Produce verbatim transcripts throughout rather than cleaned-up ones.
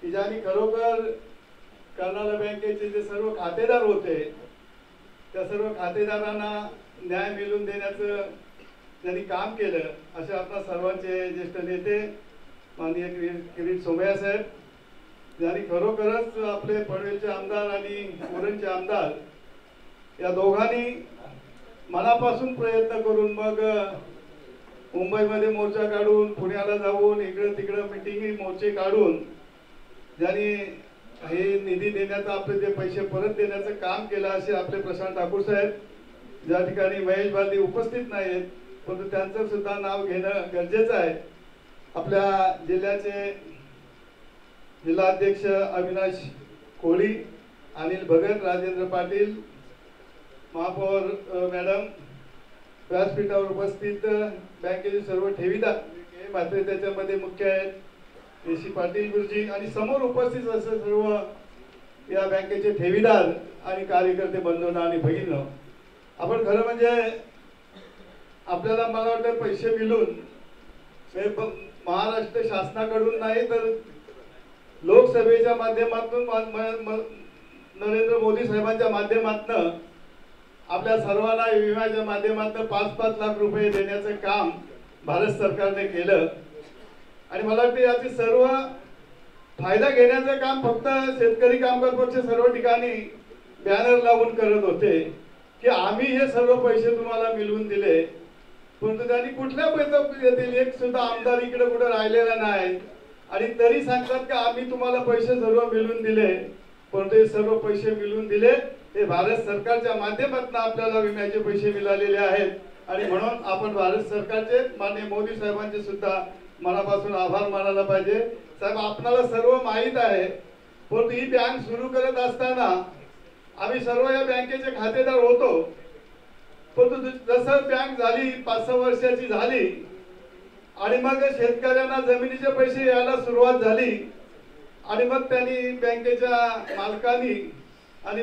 की ज्यांनी खरोखर कर्नाला बँकेचे जे सर्व खातेदार होते त्या सर्व खातेदारांना न्याय मिळवून देण्याचं त्यांनी काम केलं, असे आपल्या सर्वांचे ज्येष्ठ नेते माननीय किरीट सोमय्या साहेब, ज्यांनी खरोखरच आपले पनवेलचे आमदार आणि उरणचे आमदार या दोघांनी मनापासून प्रयत्न करून मग मुंबईमध्ये मोर्चा काढून, पुण्याला जाऊन, इकडं तिकडं मिटिंग मोर्चे काढून ज्यांनी हे निधी देण्याचं, आपले जे पैसे परत देण्याचं काम केलं, असे आपले प्रशांत ठाकूर साहेब, ज्या ठिकाणी महेश बालदी उपस्थित नाहीत परंतु त्यांचं सुद्धा नाव घेणं गरजेचं आहे. आपल्या जिल्ह्याचे जिल्हाध्यक्ष अविनाश कोळी, अनिल भगत, राजेंद्र पाटील, महापौर मॅडम, व्यासपीठावर उपस्थित बँकेचे सर्व ठेवीदार, मात्र त्याच्यामध्ये मुख्य आहेत एसी पाटील गुरुजी आणि समोर उपस्थित असे सर्व या बँकेचे ठेवीदार आणि कार्यकर्ते बंधूंनो आणि भगिनींनो, आपण खरं म्हणजे आपल्याला मला वाटतं पैसे मिळून महाराष्ट्र शासनाकडून नाही तर लोकसभेच्या माध्यमातून नरेंद्र मोदी साहेबांच्या माध्यमातून आपल्या सर्वांना विम्याच्या माध्यमातून पाच पाच लाख रुपये देण्याचं काम भारत सरकारने केलं. आणि मला वाटतं याचे सर्व फायदा घेण्याचं काम फक्त शेतकरी कामगार पक्ष सर्व ठिकाणी बॅनर लावून करत होते की आम्ही हे सर्व पैसे तुम्हाला मिळवून दिले, परंतु त्यांनी कुठल्या पैसे येतील एक सुद्धा आमदार इकडे कुठे राहिलेला नाही आणि तरी सांगतात की आम्ही तुम्हाला पैसे सर्व मिळवून दिले, परंतु हे सर्व पैसे मिळवून दिले हे भारत सरकारच्या माध्यमातून आपल्याला विम्याचे पैसे मिळालेले आहेत. आणि म्हणून आपण भारत सरकारचे माननीय मोदी साहेबांचे सुद्धा मनापासून आभार मानायला पाहिजे. साहेब, आपल्याला सर्व माहीत आहे, परंतु ही बँक सुरू करत असताना आम्ही सर्व या बँकेचे खातेदार होतो, परंतु जसं बँक झाली पाच सहा वर्षाची झाली आणि मग शेतकऱ्यांना जमिनीचे पैसे यायला सुरुवात झाली आणि मग त्यांनी बँकेच्या मालकांनी आणि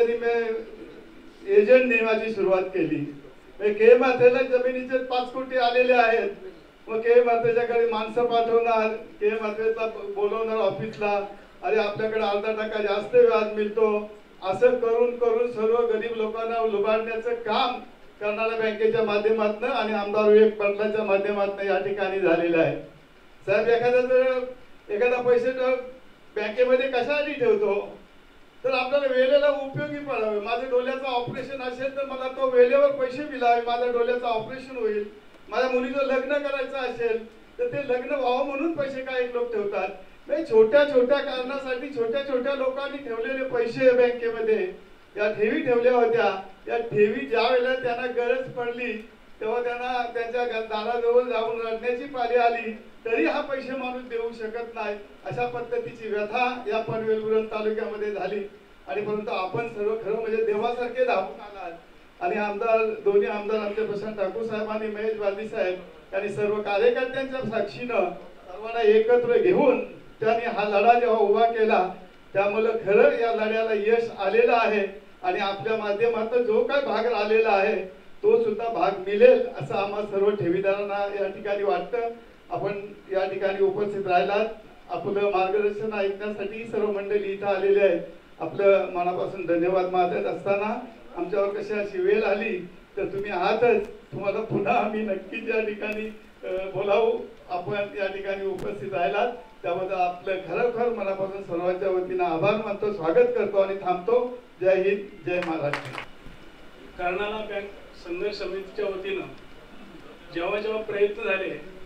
मॅनेजरनी एजंट नेमाची सुरुवात केली. के मातेला जमिनीचे पाच कोटी आलेले आहेत, मग के मातेच्याकडे माणसं पाठवणार, के मातेला बोलवणार ऑफिसला, अरे आपल्याकडे अर्धा टक्का जास्त व्याज मिळतो, असं करून करून सर्व गरीब लोकांना लुबाडण्याचं काम कर्नाला बँकेच्या माध्यमातून आणि आमदार विवेक पाटलांच्या माध्यमातून या ठिकाणी झालेलं आहे. साहेब, एखादा जर एखादा पैसे बँकेमध्ये कशासाठी ठेवतो तर आपल्याला वेळेला उपयोगी पडावे. माझ्या डोळ्याचं ऑपरेशन असेल तर मला तो वेळेवर पैसे मिळावे, माझ्या डोळ्याचं ऑपरेशन होईल. माझ्या मुलीचं लग्न करायचं असेल तर ते लग्न व्हावं म्हणून पैसे काही लोक ठेवतात. नाही, छोट्या छोट्या कारणासाठी छोट्या छोट्या लोकांनी ठेवलेले पैसे बँकेमध्ये या ठेवी ठेवल्या होत्या. या ठेवी ज्या वेळेला त्यांना गरज पडली तेव्हा त्यांना त्यांच्या दाराजवळ जाऊन रडण्याची पाळी आली तरी हा पैसे माणूस देऊ शकत नाही, अशा पद्धतीची व्यथा या पनवेल उरण तालुक्यामध्ये झाली. आणि परंतु आपण सर्व खरं म्हणजे देवासारखे धावून आलात आणि आमदार दोन्ही आमदार आमचे प्रशांत ठाकूर साहेब आणि महेश बालदी साहेब यांनी सर्व कार्यकर्त्यांच्या साक्षीनं सर्वांना एकत्र घेऊन त्यांनी हा लढा जेव्हा उभा केला त्यामुळे खरं या लढ्याला यश आलेलं आहे आणि आपल्या माध्यमातून जो काय भाग आलेला आहे तो सुद्धा भाग मिळेल असं आम्हा सर्व ठेवीदारांना या ठिकाणी वाटतं. आपण या ठिकाणी उपस्थित राहिलात, आपलं मार्गदर्शन ऐकण्यासाठी सर्व मंडळी इथं आलेले आहेत. आपलं मनापासून धन्यवाद मानत असताना आमच्यावर कशी अशी वेळ आली तर तुम्ही आहातच, तुम्हाला पुन्हा आम्ही नक्कीच या ठिकाणी बोलावू. आपण या ठिकाणी उपस्थित राहिलात त्याबद्दल आपलं खरोखर मनापासून सर्वांच्या वतीनं आभार मानतो, स्वागत करतो आणि थांबतो. जय हिंद, जय महाराष्ट्र. कर्नाला बँक संघर्ष समितीच्या वतीनं जेव्हा जेव्हा प्रयत्न झाले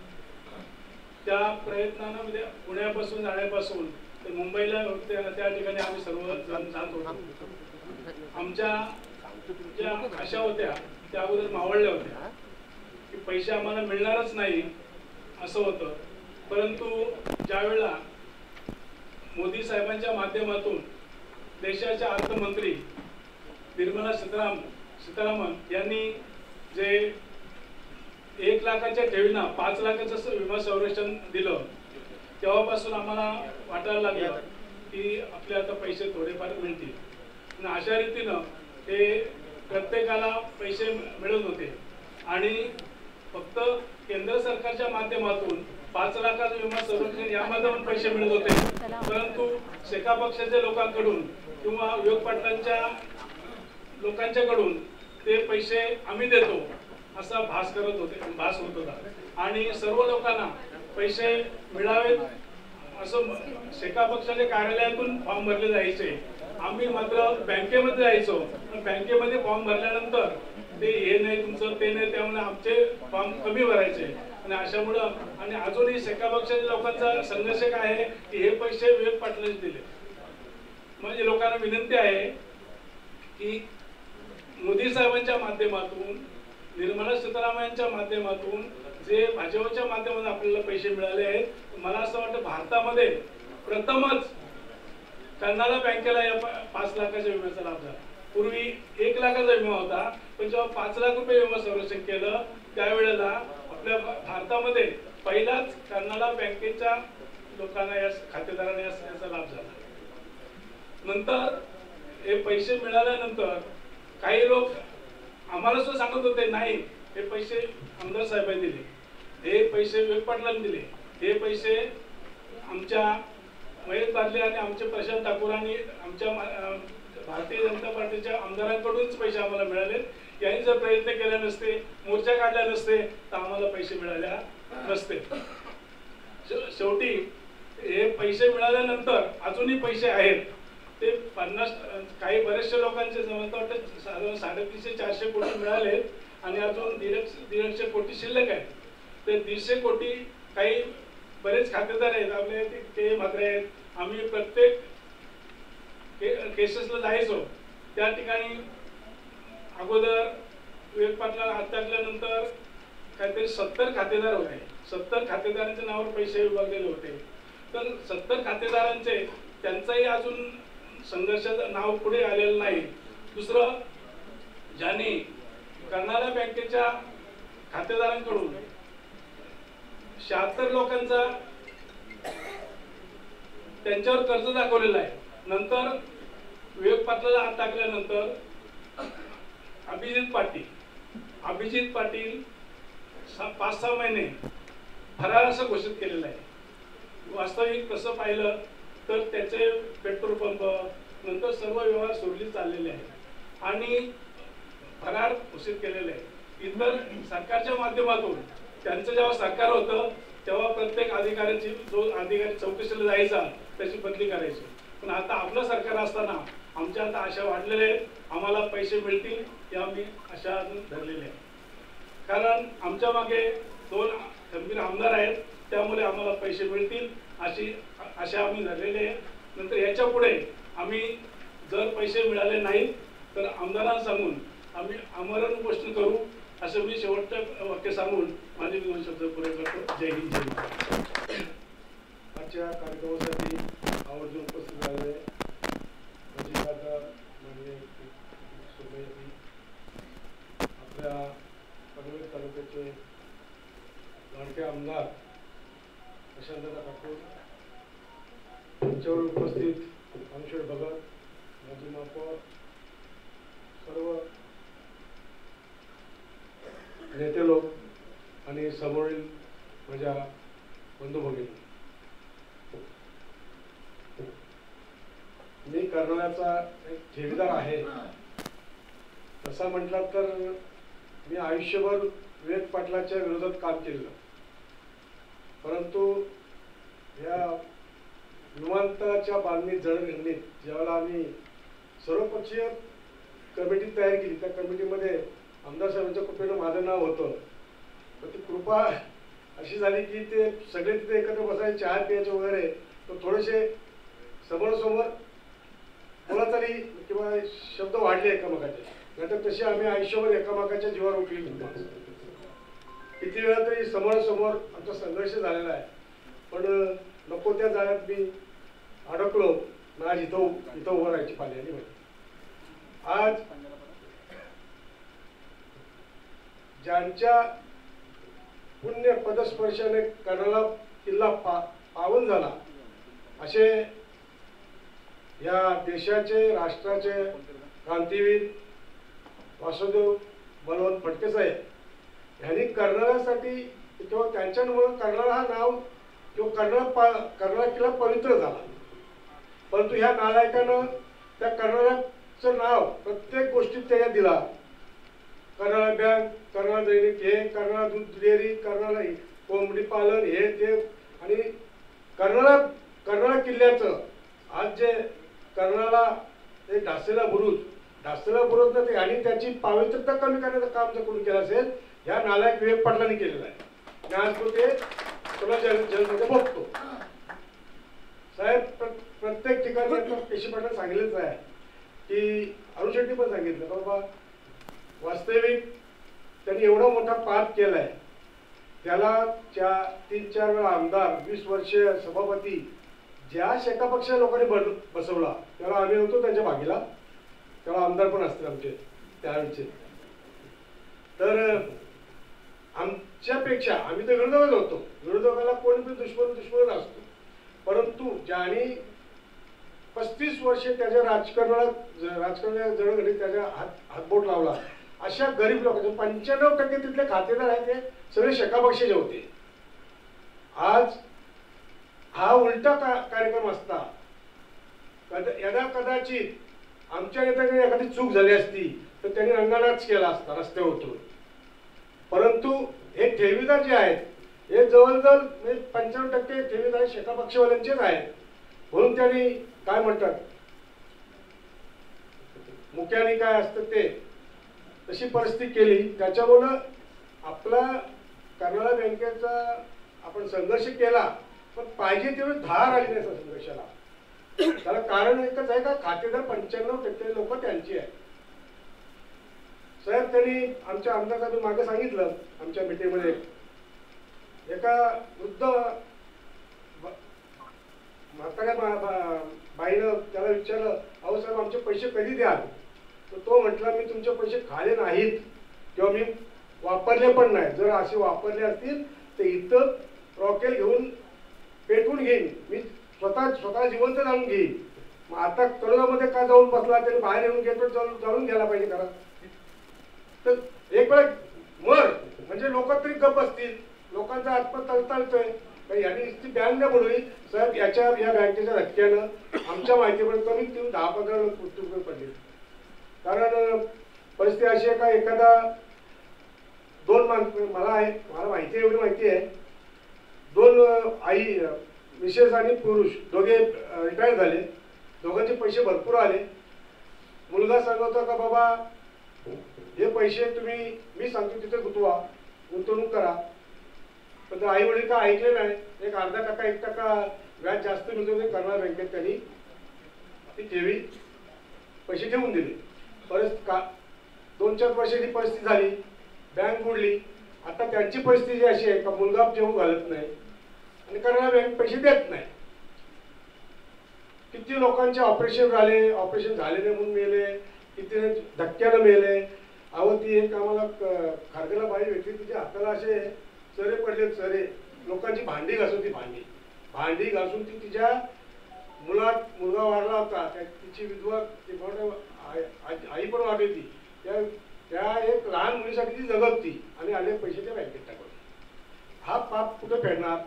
त्या प्रयत्नांना म्हणजे पुण्यापासून जाण्यापासून तर मुंबईला त्या ठिकाणी आम्ही सर्व जण जात होतो. आमच्या ज्या आशा होत्या त्या अगोदर मावळल्या होत्या की पैसे आम्हाला मिळणारच नाही असं होतं. परंतु ज्यावेळेला मोदी साहेबांच्या माध्यमातून देशाच्या अर्थमंत्री निर्मला सीताराम सीतारामन यांनी जे एक लाखाच्या ठेवींना पाच लाखाचं विमा संरक्षण दिलं तेव्हापासून आम्हाला वाटायला लागलं की आपले आता पैसे थोडेफार मिळतील. आणि अशा रीतीनं ते प्रत्येकाला पैसे मिळत होते आणि फक्त केंद्र सरकारच्या माध्यमातून पाच लाखाचा विमा संरक्षण यामध्ये पण पैसे मिळत होते, परंतु शेका पक्षाच्या लोकांकडून किंवा योग पाटलांच्या लोकांच्याकडून ते पैसे आम्ही देतो असा भास करत होते भास होत होता आणि सर्व लोकांना पैसे मिळावेत असं शेका पक्षाच्या कार्यालयातून फॉर्म भरले जायचे. आम्ही मात्र बँकेमध्ये जायचो, पण बँकेमध्ये फॉर्म भरल्यानंतर ते हे नाही तुमचं ते नाही, त्यामुळे आमचे फॉर्म कमी भरायचे आणि अशामुळं आणि अजूनही शेका पक्षाच्या लोकांचा संघर्ष काय आहे की हे पैसे विवेक पाटलांनी दिले. म्हणजे लोकांना विनंती आहे की मोदी साहेबांच्या माध्यमातून निर्मला सीतारामन यांच्या माध्यमातून जे भाजपच्या माध्यमातून आपल्याला पैसे मिळाले आहेत, मला असं वाटतं भारतामध्ये प्रथमच कर्नाला बँकेला या पाच लाखाच्या विम्याचा लाभ झाला. पूर्वी एक लाखाचा विमा होता, पण जेव्हा पाच लाख रुपये विमा संरक्षण केलं त्यावेळेला आपल्या भारतामध्ये पहिलाच कर्नाला बँकेच्या लोकांना या खातेदारांना याचा लाभ झाला. नंतर हे पैसे मिळाल्यानंतर काही लोक आम्हाला सुद्धा सांगत होते नाही हे पैसे आमदार साहेबांनी दिले, हे पैसे विवेक पाटलांनी दिले, हे पैसे आमच्या महेश बादले आणि आमचे प्रशांत ठाकूरांनी आमच्या भारतीय जनता पार्टीच्या आमदारांकडूनच पैसे आम्हाला मिळाले. यांनी जर प्रयत्न केले नसते, मोर्चा काढला नसते तर आम्हाला पैसे मिळाले नसते. शेवटी हे पैसे मिळाल्यानंतर अजूनही पैसे आहेत ते पन्नास काही बरेचशे लोकांचे जवळ वाटतं साधारण साडेतीनशे चारशे कोटी मिळाले आणि अजून दीडशे दीडशे कोटी शिल्लक आहेत. ते दीडशे कोटी काही बरेच खातेदार आहेत आपले ते मात्र आहेत. आम्ही प्रत्येक केसेसला जायचो, त्या ठिकाणी अगोदर विवेक पाटला हात टाकल्यानंतर काहीतरी सत्तर खातेदार होते, सत्तर खातेदारांच्या नावावर पैसे विभागलेले होते. तर सत्तर खातेदारांचे त्यांचाही अजून संघर्षाचं नाव पुढे आलेलं नाही. दुसरं, ज्यांनी कर्नाला बँकेच्या खातेदारांकडून शहात्तर लोकांचा त्यांच्यावर कर्ज दाखवलेलं आहे. नंतर विवेक पाटलाला हात टाकल्यानंतर अभिजित पाटील अभिजित पाटील पाच सहा महिने फरार असं घोषित केलेलं आहे. वास्तविक कसं पाहिलं तर त्याचे पेट्रोल पंप नंतर सर्व व्यवहार सुरळीत चाललेले आहेत आणि फरार घोषित केलेले आहे. इतर सरकारच्या माध्यमातून त्यांचं जेव्हा सरकार होतं तेव्हा प्रत्येक अधिकाऱ्याची जो अधिकारी चौकशीला जायचा त्याची बदली करायची. पण आता आपलं सरकार असताना आमच्या आता आशा वाढलेल्या आहेत, आम्हाला पैसे मिळतील हे आम्ही आशा अजून धरलेले आहे. कारण आमच्या मागे दोन खंबीर आमदार आहेत, त्यामुळे आम्हाला पैसे मिळतील अशी आशा आम्ही धरलेली आहे. नंतर याच्या पुढे आम्ही जर पैसे मिळाले नाहीत तर आमदारांना सांगून आम्ही आमरण उपोषण करू असं मी शेवटचं वाक्य सांगून माझे दोन शब्द पुरे करतो. जय हिंद, जय हिंद. आजच्या कार्यक्रमासाठी आवर्जून उपस्थित झालेले अजितदादा माननीय सोबती, आपल्या पनवेल तालुक्याचे लाडके आमदार प्रशांतदा ठाकूर, त्यांच्यावर उपस्थित अनश्वर भगत, माजी महापौर, सर्व नेते लोक आणि समोरील माझ्या बंधू भगिनी, मी कर्नाळ्याचा एक ठेवीदार आहे. तसा म्हटलं तर मी आयुष्यभर विवेक पाटलाच्या विरोधात काम केलं, परंतु या विमानतळाच्या बांधणी जडणघडणीत ज्यावेळेला आम्ही सर्वपक्षीय कमिटी तयार केली, त्या कमिटीमध्ये आमदार साहेबांच्या कृपेनं माझं नाव होतं. तर ती कृपा अशी झाली की ते सगळे तिथे एकत्र बसायचे, चहा प्यायचे वगैरे, तर थोडेसे समोरासमोर बोलाचाली किंवा शब्द वाढले एकामेकाचे. नाहीतर तशी आम्ही आयुष्यभर एकामेकाच्या जीवावर उठली नाही. किती वेळा तरी समोरासमोर आमचा संघर्ष झालेला आहे, पण नको त्या जाळ्यात मी अडकलो. आज इथं इथं उभं राहायची पाली आली. आज ज्यांच्या पुण्य पदस्पर्शाने कर्नाला किल्ला पा पावन झाला असे या देशाचे राष्ट्राचे क्रांतीवीर वासुदेव बलवंत फडके साहेब यांनी कर्नाळ्यासाठी किंवा त्यांच्यामुळे कर्नाळा हा नाव किंवा कर्नाळा कर्नाळा किल्ला पवित्र झाला. परंतु ह्या नालायकानं त्या कर्नाळ्याचं नाव प्रत्येक गोष्टीत त्याच्या दिला. कर्नाळा बँक, कर्नाळा दैनिक, हे कर्नाळा दूध डेअरी, कर्नाळा कोंबडी पालन, हे ते, आणि कर्नाळा कर्नाळा किल्ल्याचं आज जे कर्नाळा एक ढासलेला बुरुज ढासलेला बुरुज न ते आणि त्याची पावित्रता कमी करण्याचं काम जर कोणी केलं असेल, ह्या नालायक विवेक पाटलांनी केलेलं आहे. आज तो ते तुला जन जनतेमध्ये बघतो. साहेब प्रत्येक ठिकाणी पेशी पाटला सांगितलंच आहे की अरुण शेट्टी पण सांगितलं बाबा वास्तविक त्यांनी एवढा मोठा पाप केलाय, त्याला च्या तीन चार वेळा आमदार, वीस वर्ष सभापती, ज्या शेका पक्ष लोकांनी बसवला त्याला आम्ही होतो त्यांच्या भागीला, तेव्हा आमदार पण असतील आमचे त्यावेळेचे. तर आमच्यापेक्षा आम्ही तर विरोधकच होतो, विरोधकाला कोणी पण दुश्मन दुश्मन असतो. परंतु ज्याने पस्तीस वर्षे त्याच्या राजकारणात राजकारणाच्या जडघडीत त्याच्या हात हातबोट लावला, अशा गरीब लोकांचे पंच्याण्णव टक्के तिथले खातेदार आहेत ते सगळे शेकापक्षाचे होते. आज हा उलटा का कार्यक्रम असता कदा यदा कदाचित आमच्या नेत्याने एखादी चूक झाली असती तर त्यांनी अंगानाच केला असता रस्त्यावर उतरून. परंतु हे ठेवीदार जे आहेत हे जवळजवळ म्हणजे पंच्याण्णव टक्के ठेवीदार शेका पक्षवाल्यांचेच आहेत. म्हणून त्यांनी काय म्हणतात मुख्याने काय असतं ते तशी परिस्थिती केली. त्याच्यामुळं आपला कर्नाळा बँकेचा आपण संघर्ष केला, पण पाहिजे तेवढी धार आली नाही संघर्षाला. त्याला कारण एकच आहे का खातेदार पंच्याण्णव टक्के लोक त्यांची आहेत. साहेब त्यांनी आमच्या आमदार साहेब मागे सांगितलं आमच्या मीटिंगमध्ये, एका वृद्ध म्हाताऱ्या बाईनं त्याला विचारलं, अहो साहेब आमचे पैसे कधी द्याल? तर तो म्हटला मी तुमचे पैसे खाले नाहीत किंवा मी वापरले पण नाही. जर असे वापरले असतील तर इथं रॉकेल घेऊन पेटवून घेईन, मी स्वतः स्वतः जिवंत जाऊन घेईन. मग आता तळोदामध्ये का जाऊन बसला, त्याने बाहेर येऊन गेटवर जाऊन जाऊन घ्यायला पाहिजे खरं. तर एक वेळ मर म्हणजे लोक तरी गप असतील, लोकांचा आत्मा तळतळतोय. यांनी ती बँक न बुडवली साहेब. याच्या या बँकेच्या धक्क्यानं आमच्या माहितीपर्यंत कमीत कमी दहा पंधरा लोक मृत्यू पडले. कारण परिस्थिती अशी आहे का एखादा दोन माणसं मला आहे मला माहिती आहे एवढी माहिती आहे, दोन आई मिसेस आणि पुरुष दोघे रिटायर झाले, दोघांचे पैसे भरपूर आले. मुलगा सांगतो का बाबा हे पैसे तुम्ही मी सांगतो तिथे गुंतवा, गुंतवणूक करा. पण आई वडील का ऐकले नाही. एक अर्धा टक्का एक टक्का व्याज जास्त मिळतो ते कर्नाळा बँकेत त्यांनी ती ठेवी पैसे ठेवून दिले. परत का दोन चार वर्षाची परिस्थिती झाली, बँक बुडली. आता त्यांची परिस्थिती अशी आहे का मुलगा जेवू घालत नाही आणि कर्नाळा बँक पैसे देत नाही. किती लोकांचे ऑपरेशन झाले, ऑपरेशन झाले नाही म्हणून मेले, किती धक्क्यानं मेले. अहो ती एक आम्हाला खारगेला बाई भेटली, तिच्या हाताला असे चरे पडले, चरे. लोकांची भांडी घासून ती भांडी भांडी घासून ती तिच्या मुलात मुलगा वारला होता त्या तिची विधवा आई पण वाढली होती, त्या त्या एक लहान मुलीसाठी ती जगत ती आणि आले पैसे त्या बँकेत टाकले. हा पाप कुठे फेडणार?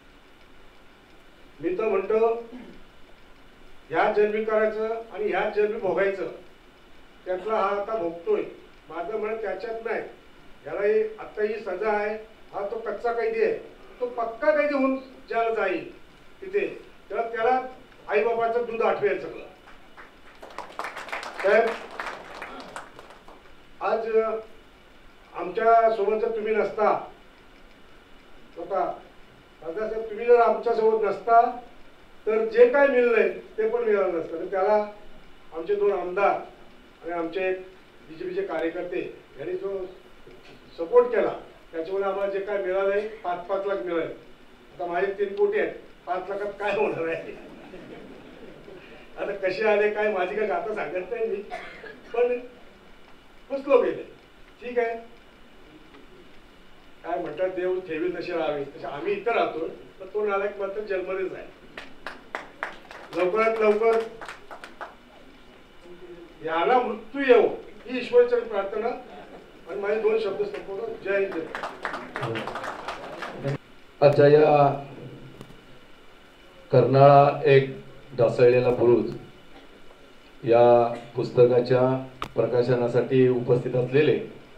मी तर म्हणतो ह्या जन्मी करायचं आणि ह्या जन्मी भोगायचं, त्यातला हा आता भोगतोय. माझं म्हणत त्याच्यात नाही, याला आता ही सजा आहे, हा तो कच्चा कैदी आहे, तो पक्का कैदी होऊन ज्याला जाईल तिथे तेव्हा त्याला आई बाबाचं दूध आठवेल सगळं. साहेब आज आमच्या सोबत जर तुम्ही नसता स्वतः साहेब, तुम्ही जर आमच्या सोबत नसता तर जे काय मिळलंय ते पण मिळालं नसतं. त्याला आमचे दोन आमदार आणि आमचे बीजेपीचे कार्यकर्ते यांनी जो सपोर्ट केला त्याच्यामुळे आम्हाला जे काय मिळालंय पाच पाच लाख मिळाले. आता माझे तीन कोटी आहेत, पाच लाखात काय होणार आहे? आता कसे आले काय माझी काय गाथा सांगत नाही मी, पण फसलो गेले. ठीक आहे, काय म्हणतात देव ठेवी तशी राहावी तसे आम्ही इथं राहतो, तर तो नालायक मात्र जन्मनेच आहे. लवकरात लवकर याला मृत्यू येऊ ही ईश्वराची प्रार्थना आणि माझे दोन शब्द संपवतो. जय हिंद. आजच्या या कर्नाळा एक ढासळलेला बुरुज या पुस्तकाच्या प्रकाशनासाठी उपस्थित असलेले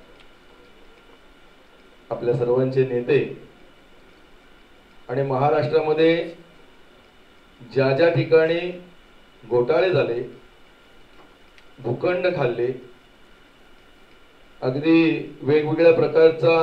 आपल्या सर्वांचे नेते आणि महाराष्ट्रामध्ये ज्या ज्या ठिकाणी घोटाळे झाले, भूखंड खाल्ले, अगदी वेगवेगळ्या प्रकारचा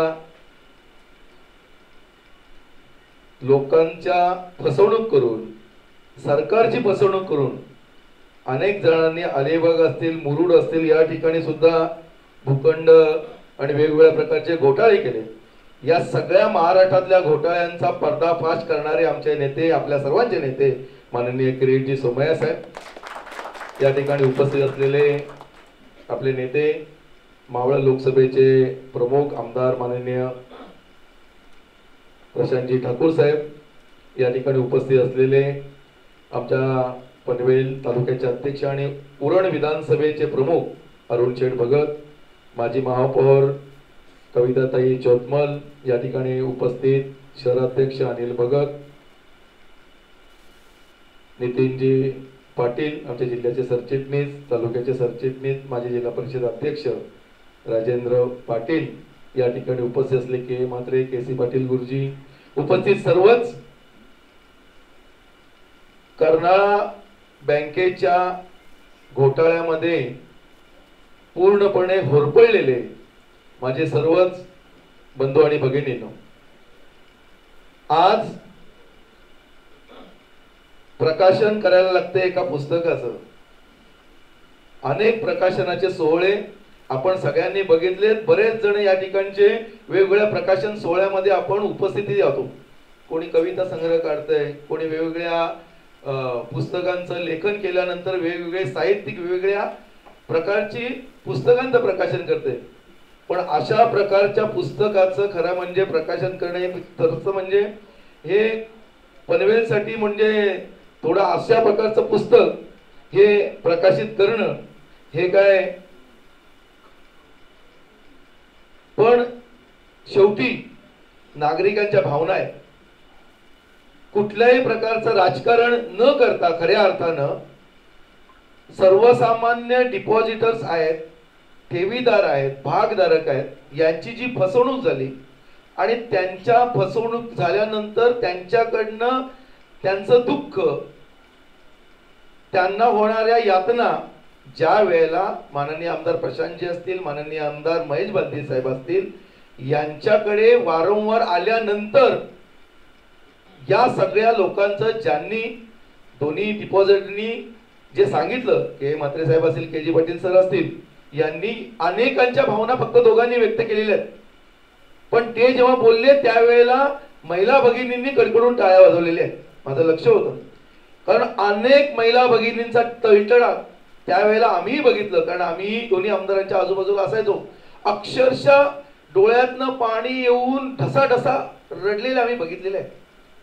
लोकांच्या फसवणूक करून, सरकारची फसवणूक करून अनेक जणांनी अलिबाग असतील, मुरुड असतील या ठिकाणी सुद्धा भूखंड आणि वेगवेगळ्या प्रकारचे घोटाळे केले. या सगळ्या महाराष्ट्रातल्या घोटाळ्यांचा पर्दाफाश करणारे आमचे नेते, आपल्या सर्वांचे नेते माननीय किरीटजी सोमय्या साहेब, या ठिकाणी उपस्थित असलेले आपले नेते, मावळ लोकसभेचे प्रमुख आमदार माननीय प्रशांतजी ठाकूर साहेब, या ठिकाणी उपस्थित असलेले आमच्या पनवेल तालुक्याचे अध्यक्ष आणि उरण विधानसभेचे प्रमुख अरुण शेठ भगत, माजी महापौर कविताताई चौतमल, या ठिकाणी उपस्थित शहराध्यक्ष अनिल भगत, नितीनजी पाटील आमच्या जिल्ह्याचे सरचिटणीस, तालुक्याचे सरचिटणीस, माजी जिल्हा परिषद अध्यक्ष राजेंद्र पाटील, या ठिकाणी उपस्थित असले के मात्रे, के सी पाटील गुरुजी, उपस्थित सर्वच कर्नाळा बँकेच्या घोटाळ्यामध्ये पूर्णपणे होरपळलेले माझे सर्वच बंधू आणि भगिनींनो, आज प्रकाशन करायला लागते एका पुस्तकाचं. अनेक प्रकाशनाचे सोहळे आपण सगळ्यांनी बघितलेत. बरेच जण या ठिकाणचे वेगवेगळ्या प्रकाशन सोहळ्यामध्ये आपण उपस्थिती जातो. कोणी कविता संग्रह काढतंय, कोणी वेगवेगळ्या पुस्तकांचं लेखन केल्यानंतर वेगवेगळे साहित्यिक वेगवेगळ्या प्रकारची पुस्तकांचं प्रकाशन करते. पण अशा प्रकारच्या पुस्तकाचं खरं म्हणजे प्रकाशन करणे तसं म्हणजे हे पनवेलसाठी म्हणजे थोडं अशा प्रकारचं पुस्तक हे प्रकाशित करणं हे काय, पण शेवटी नागरिकांच्या भावना आहेत. कुठल्याही प्रकारचं राजकारण न करता खऱ्या अर्थानं सर्वसामान्य डिपॉझिटर्स आहेत, ठेवीदार आहेत, भागधारक आहेत, यांची जी फसवणूक झाली आणि त्यांच्या फसवणूक झाल्यानंतर त्यांच्याकडनं त्यांचं दुःख, त्यांना होणाऱ्या यातना ज्या वेळेला माननीय आमदार प्रशांतजी असतील, माननीय आमदार महेश बालदी साहेब असतील यांच्याकडे वारंवार आल्यानंतर या सगळ्या लोकांचं, ज्यांनी दोन्ही डिपॉझिटनी जे सांगितलं, के म्हात्रे साहेब असतील, के जी पाटील सर असतील, यांनी अनेकांच्या भावना फक्त दोघांनी व्यक्त केलेल्या आहेत. पण ते जेव्हा बोलले त्यावेळेला महिला भगिनींनी कडकडून टाळ्या वाजवलेल्या आहेत. माझं लक्ष होतं, कारण अनेक महिला भगिनींचा तळतळा त्यावेळेला आम्ही बघितलं, कारण आम्ही दोन्ही आमदारांच्या आजूबाजूला असायचो. अक्षरशः डोळ्यातनं पाणी येऊन ढसाढसा रडलेले आम्ही बघितलेले आहे.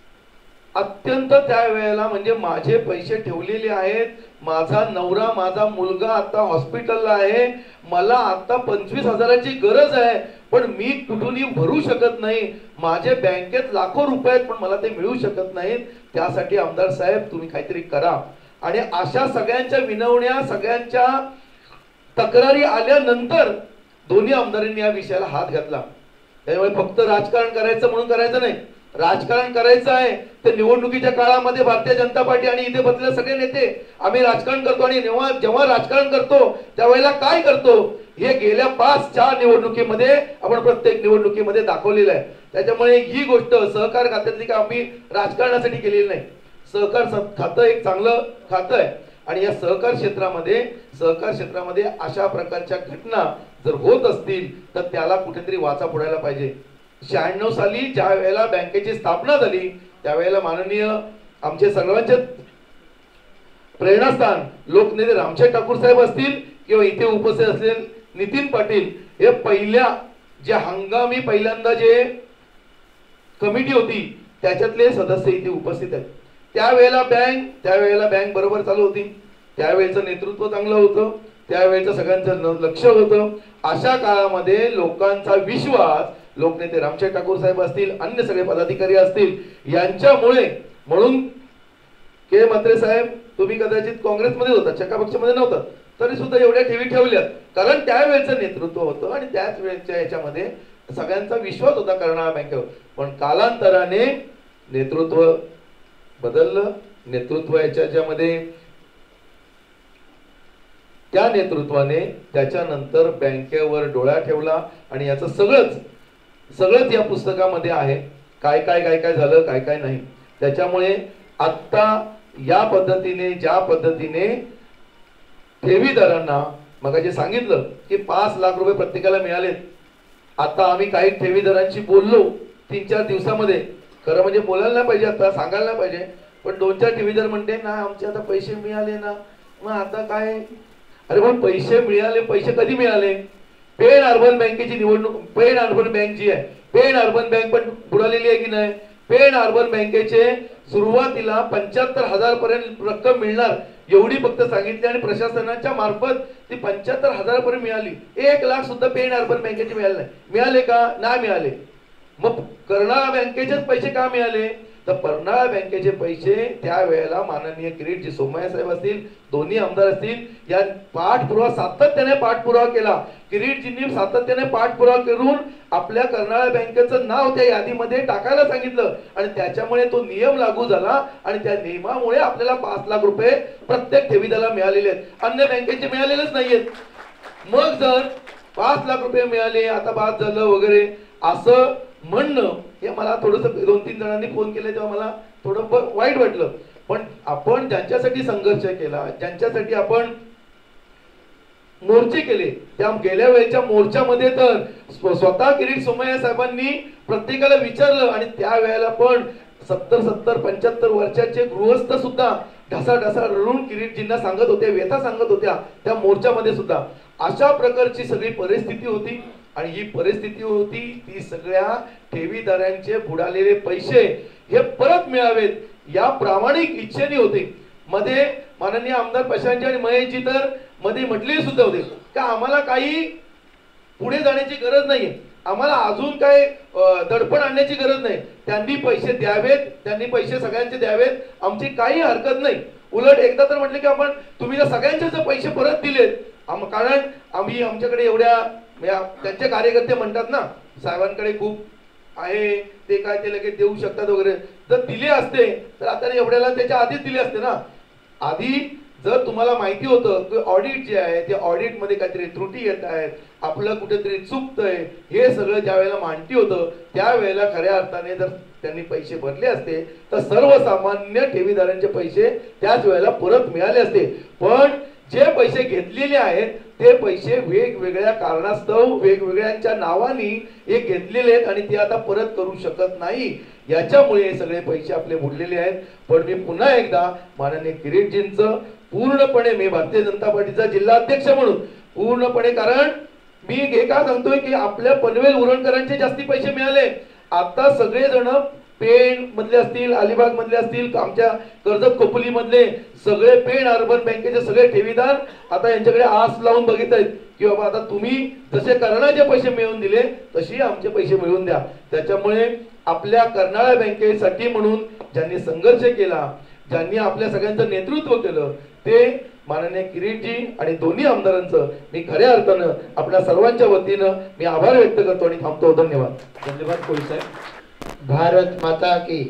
अत्यंत त्यावेळेला म्हणजे माझे पैसे ठेवलेले आहेत, माझा नवरा, माझा मुलगा आता हॉस्पिटलला आहे, मला आता पंचवीस हजाराची गरज आहे, पण मी कुठूनही भरू शकत नाही, माझे बँकेत लाखो रुपये आहेत पण मला ते मिळू शकत नाहीत, त्यासाठी आमदार साहेब तुम्ही काहीतरी करा. आणि अशा सगळ्यांच्या विनवण्या, सगळ्यांच्या तक्रारी आल्यानंतर दोन्ही आमदारांनी या विषयाला हात घातला. त्यामुळे फक्त राजकारण करायचं म्हणून करायचं नाही, राजकारण करायचं आहे तर निवडणुकीच्या काळामध्ये भारतीय जनता पार्टी आणि इथे बसलेले सगळे नेते आम्ही राजकारण करतो. आणि जेव्हा जेव्हा राजकारण करतो त्यावेळेला काय करतो हे गेल्या पाच चार निवडणुकीमध्ये आपण प्रत्येक निवडणुकीमध्ये दाखवलेलं आहे. त्याच्यामुळे ही गोष्ट सहकार खात्यातली का आम्ही राजकारणासाठी केलेली नाही. सहकार खातं एक चांगलं खातं आहे आणि या सहकार क्षेत्रामध्ये सहकार क्षेत्रामध्ये अशा प्रकारच्या घटना जर होत असतील तर त्याला कुठेतरी वाचा फोडायला पाहिजे. शहाण्णव साली ज्या वेळेला बँकेची स्थापना झाली त्यावेळेला माननीय आमचे सर्वांचे प्रेरणास्थान लोकनेते रामशेठ ठाकूर साहेब असतील किंवा इथे उपस्थित असलेले नितीन पाटील हे पहिल्या जे हंगामी पहिल्यांदा जे कमिटी होती त्याच्यातले सदस्य इथे उपस्थित आहेत. त्यावेळेला बँक त्यावेळेला बँक बरोबर चालू होती, त्यावेळेचं नेतृत्व चांगलं होतं, त्यावेळेचं सगळ्यांचं लक्ष होतं. अशा काळामध्ये लोकांचा विश्वास लोकनेते रामशेठ ठाकूर साहेब असतील, अन्य सगळे पदाधिकारी असतील, यांच्यामुळे म्हणून के म्हात्रे साहेब तुम्ही कदाचित काँग्रेसमध्ये होता, चक्का पक्षामध्ये नव्हता, तरी सुद्धा एवढ्या ठेवी ठेवल्या, कारण त्यावेळेचं नेतृत्व होतं आणि त्याच वेळेच्या याच्यामध्ये सगळ्यांचा विश्वास होता कर्नाळा बँकेवर. पण कालांतराने नेतृत्व बदललं. नेतृत्व याच्या ज्यामध्ये त्या नेतृत्वाने त्याच्यानंतर बँकेवर डोळा ठेवला आणि याचं सगळंच सगळंच या पुस्तकामध्ये आहे, काय काय काय काय झालं, काय काय नाही. त्याच्यामुळे आता या पद्धतीने ज्या पद्धतीने ठेवीदारांना मग जे सांगितलं की पाच लाख रुपये प्रत्येकाला मिळाले. आता आम्ही काही ठेवीदारांशी बोललो तीन चार दिवसामध्ये, खरं म्हणजे बोलायला नाही पाहिजे, आता सांगायला नाही पाहिजे, पण दोन चार ठेवीदार म्हणते ना आमचे आता पैसे मिळाले ना, मग आता काय. अरे पण पैसे मिळाले, पैसे कधी मिळाले? पेण अर्बन बँकेची निवडणूक, पेण अर्बन बँक जी आहे, पेण अर्बन बँक पण बुडालेली आहे की नाही? पेण अर्बन बँकेचे सुरुवातीला पंच्याहत्तर हजार पर्यंत रक्कम मिळणार एवढी फक्त सांगितली आणि प्रशासनाच्या मार्फत ती पंच्याहत्तर हजार पर्यंत मिळाली. एक लाख सुद्धा पेण अर्बन बँकेचे मिळाले नाही. मिळाले का? नाही मिळाले. मग कर्नाळा बँकेचेच पैसे का मिळाले? तर कर्नाळा बँकेचे पैसे त्यावेळेला माननीय किरीटजी सोमय्या साहेब असतील, दोन्ही आमदार असतील, या पाठपुरावा सातत्याने पाठपुरावा केला. किरीटजींनी सातत्याने पाठपुरावा करून आपल्या कर्नाळा बँकेचं नाव त्या यादीमध्ये टाकायला सांगितलं आणि त्याच्यामुळे तो नियम लागू झाला आणि त्या नियमामुळे आपल्याला पाच लाख रुपये प्रत्येक ठेवीदाराला मिळालेले आहेत, अन्य बँकेचे मिळालेलेच नाहीयेत. मग जर पाच लाख रुपये मिळाले आता बाद झालं वगैरे असं म्हणणं, हे मला थोडस दोन तीन जणांनी फोन केले तेव्हा मला थोडं वाईट वाटलं. पण आपण ज्यांच्यासाठी संघर्ष केला, ज्यांच्यासाठी आपण मोर्चे केले, त्या गेल्या वेळेच्या मोर्चामध्ये तर स्वतः किरीट सोमय्या साहेबांनी प्रत्येकाला विचारलं आणि त्या वेळेला पण सत्तर सत्तर पंच्याहत्तर वर्षाचे गृहस्थ सुद्धा ढसा ढसा रडून किरीटजींना सांगत होते, व्यथा सांगत होत्या त्या मोर्चामध्ये सुद्धा. अशा प्रकारची सगळी परिस्थिती होती आणि ही परिस्थिती होती ती सगळ्या ठेवीदारांचे बुडालेले पैसे हे परत मिळावेत या प्रामाणिक इच्छेने होते. मध्ये माननीय आमदार प्रशांतजी आणि महेशजी तर मध्ये म्हटले सुद्धा होते का आम्हाला काही पुढे जाण्याची गरज नाहीये, आम्हाला अजून काय दडपण आणण्याची गरज नाही, त्यांनी पैसे द्यावेत, त्यांनी पैसे सगळ्यांचे द्यावेत, आमची काही हरकत नाही. उलट एकदा तर म्हटले की आपण तुम्ही जर सगळ्यांचे जर पैसे परत दिलेत, कारण आम्ही आमच्याकडे एवढ्या त्यांचे कार्यकर्ते म्हणतात ना साहेबांकडे खूप आहे, ते काय ते लगेच देऊ शकतात वगैरे, जर दिले असते तर आता एवढ्याला त्याच्या आधीच दिले असते ना. आधी जर तुम्हाला माहिती होतं की ऑडिट जे आहे ते ऑडिट मध्ये काहीतरी त्रुटी येत आहेत, आपलं कुठेतरी चुकतंय, हे सगळं ज्या वेळेला माहिती होतं त्यावेळेला खऱ्या अर्थाने जर त्यांनी पैसे भरले असते तर सर्वसामान्य ठेवीदारांचे पैसे त्याच वेळेला परत मिळाले असते. पण जे पैसे घेतलेले आहेत ते पैसे वेगवेगळ्या कारणास्तव वेगवेगळ्यांच्या नावाने हे घेतलेले आहेत आणि ते आता परत करू शकत नाही. याच्यामुळे हे सगळे पैसे आपले बुडलेले आहेत. पण मी पुन्हा एकदा माननीय किरीटजींचं पूर्णपणे, मी भारतीय जनता पार्टीचा जिल्हा अध्यक्ष म्हणून पूर्णपणे, कारण मी हे का सांगतोय की आपल्या पनवेल उरणकरांचे जास्ती पैसे मिळाले. आता सगळे जण पेण मधले असतील, अलिबाग मधले असतील, आमच्या कर्जत खोपोली मधले सगळे पेण अर्बन बँकेचे सगळे ठेवीदार आता यांच्याकडे आस लावून बघित आहेत की बाबा आता तुम्ही जसे कर्णाचे पैसे मिळवून दिले तशी आमचे पैसे मिळवून द्या. त्याच्यामुळे आपल्या कर्नाळा बँकेसाठी म्हणून ज्यांनी संघर्ष केला, ज्यांनी आपल्या सगळ्यांचं नेतृत्व केलं, ते माननीय किरीटजी आणि दोन्ही आमदारांचं मी खऱ्या अर्थानं आपल्या सर्वांच्या वतीनं मी आभार व्यक्त करतो आणि थांबतो. धन्यवाद. धन्यवाद कोळी साहेब. भारत माता की.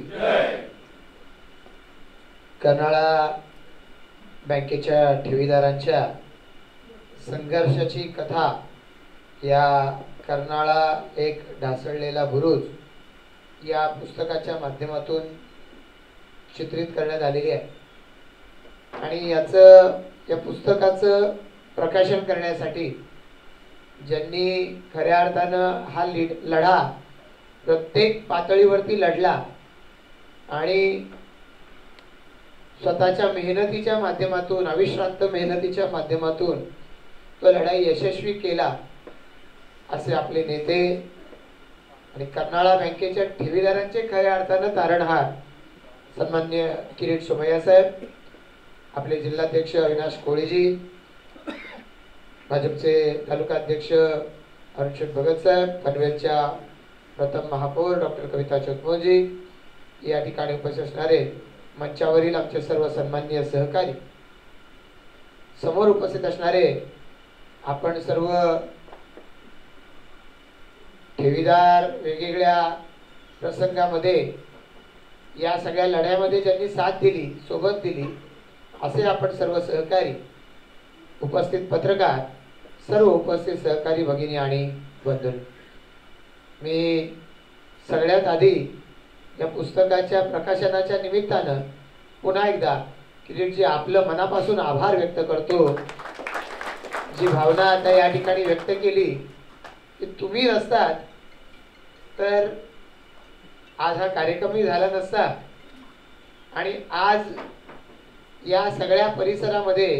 कर्नाळा बँकेच्या ठेवीदारांच्या संघर्षाची कथा या कर्नाळा एक ढासळलेला बुरुज या पुस्तकाच्या माध्यमातून चित्रित करण्यात आलेली आहे आणि याचं या पुस्तकाचं प्रकाशन करण्यासाठी ज्यांनी खऱ्या अर्थानं हा लढा प्रत्येक पातळीवरती लढला आणि स्वतःच्या मेहनतीच्या माध्यमातून, अविश्रांत मेहनतीच्या माध्यमातून तो लढा यशस्वी केला, असे आपले नेते आणि कर्नाळा बँकेच्या ठेवीदारांचे खऱ्या अर्थानं तारणहार सन्माननीय किरीट सोमय्या साहेब, आपले जिल्हाध्यक्ष अविनाश कोळीजी, भाजपचे तालुका अध्यक्ष अरुणशेठ भगत साहेब, पनवेलच्या प्रथम महापौर डॉक्टर कविता चोतमोजी, या ठिकाणी उपस्थित असणारे मंचावरील आमचे सर्व सन्माननीय सहकारी, समोर उपस्थित असणारे आपण सर्व ठेवीदार, वेगवेगळ्या प्रसंगामध्ये या सगळ्या लढ्यामध्ये ज्यांनी साथ दिली, सोबत दिली, असे आपण सर्व सहकारी, उपस्थित पत्रकार, सर्व उपस्थित सहकारी भगिनी आणि बंधू, मी सगळ्यात आधी या पुस्तकाच्या प्रकाशनाच्या निमित्तानं पुन्हा एकदा किरीटजी आपलं मनापासून आभार व्यक्त करतो. जी भावना आता या ठिकाणी व्यक्त केली की तुम्ही नसतात तर आज हा कार्यक्रमही झाला नसता आणि आज या सगळ्या परिसरामध्ये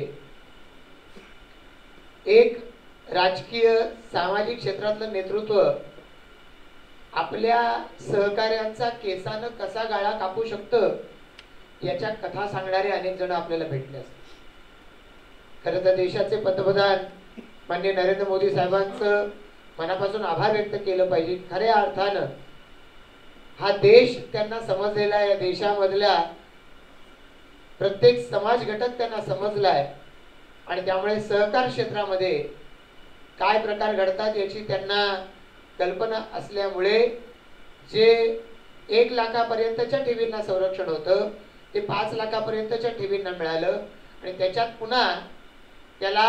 एक राजकीय सामाजिक क्षेत्रातलं नेतृत्व आपल्या सहकार्यांचा केसानं कसा गाळा कापू शकतं याच्या कथा सांगणारे अनेक जण आपल्याला भेटले असतात. खरं तर देशाचे पंतप्रधान माननीय नरेंद्र मोदी साहेबांचं मनापासून आभार व्यक्त केलं पाहिजे. खऱ्या अर्थानं हा देश त्यांना समजलेला आहे, या देशामधल्या प्रत्येक समाज घटक त्यांना समजलाय आणि त्यामुळे सहकार क्षेत्रामध्ये काय प्रकार घडतात याची त्यांना कल्पना असल्यामुळे जे एक लाखापर्यंतच्या ठेवींना संरक्षण होतं ते पाच लाखापर्यंतच्या ठेवींना मिळालं आणि त्याच्यात पुन्हा त्याला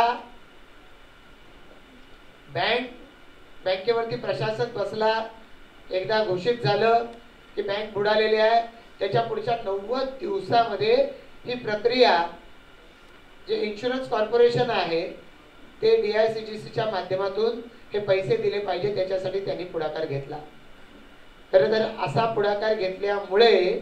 बँक बँकेवरती प्रशासक बसला, एकदा घोषित झालं की बँक बुडालेली आहे, त्याच्या पुढच्या नव्वद दिवसामध्ये ही प्रक्रिया जे इन्शुरन्स कॉर्पोरेशन आहे ते डी आय सी जी सीच्या माध्यमातून हे पैसे दिले पाहिजे त्याच्यासाठी त्यांनी पुढाकार घेतला. खरं तर असा पुढाकार घेतल्यामुळे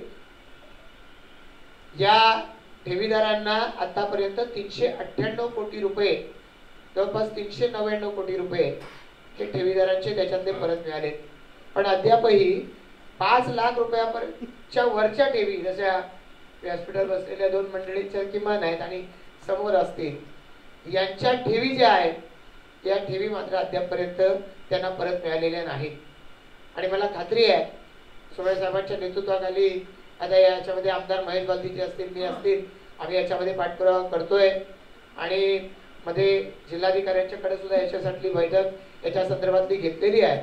या ठेवीदारांना आतापर्यंत तीनशे अठ्ठ्याण्णव कोटी रुपये, जवळपास तीनशे नव्याण्णव कोटी रुपये हे ठेवीदारांचे त्याच्यातले परत मिळाले. पण अद्यापही पाच लाख रुपयापर्यंतच्या वरच्या ठेवी, जशा व्यासपीठावर बसलेल्या दोन मंडळींच्या किमान आहेत आणि समोर असतील, यांच्या ठेवी ज्या आहेत या ठेवी मात्र अद्यापपर्यंत त्यांना परत मिळालेल्या नाहीत. आणि मला खात्री आहे सोबळे साहेबांच्या नेतृत्वाखाली आता याच्यामध्ये आमदार महेश बालदीचे असतील, मी असतील, आम्ही याच्यामध्ये पाठपुरावा करतोय आणि मध्ये जिल्हाधिकाऱ्यांच्याकडे सुद्धा याच्यासाठी बैठक याच्या संदर्भातली घेतलेली आहे.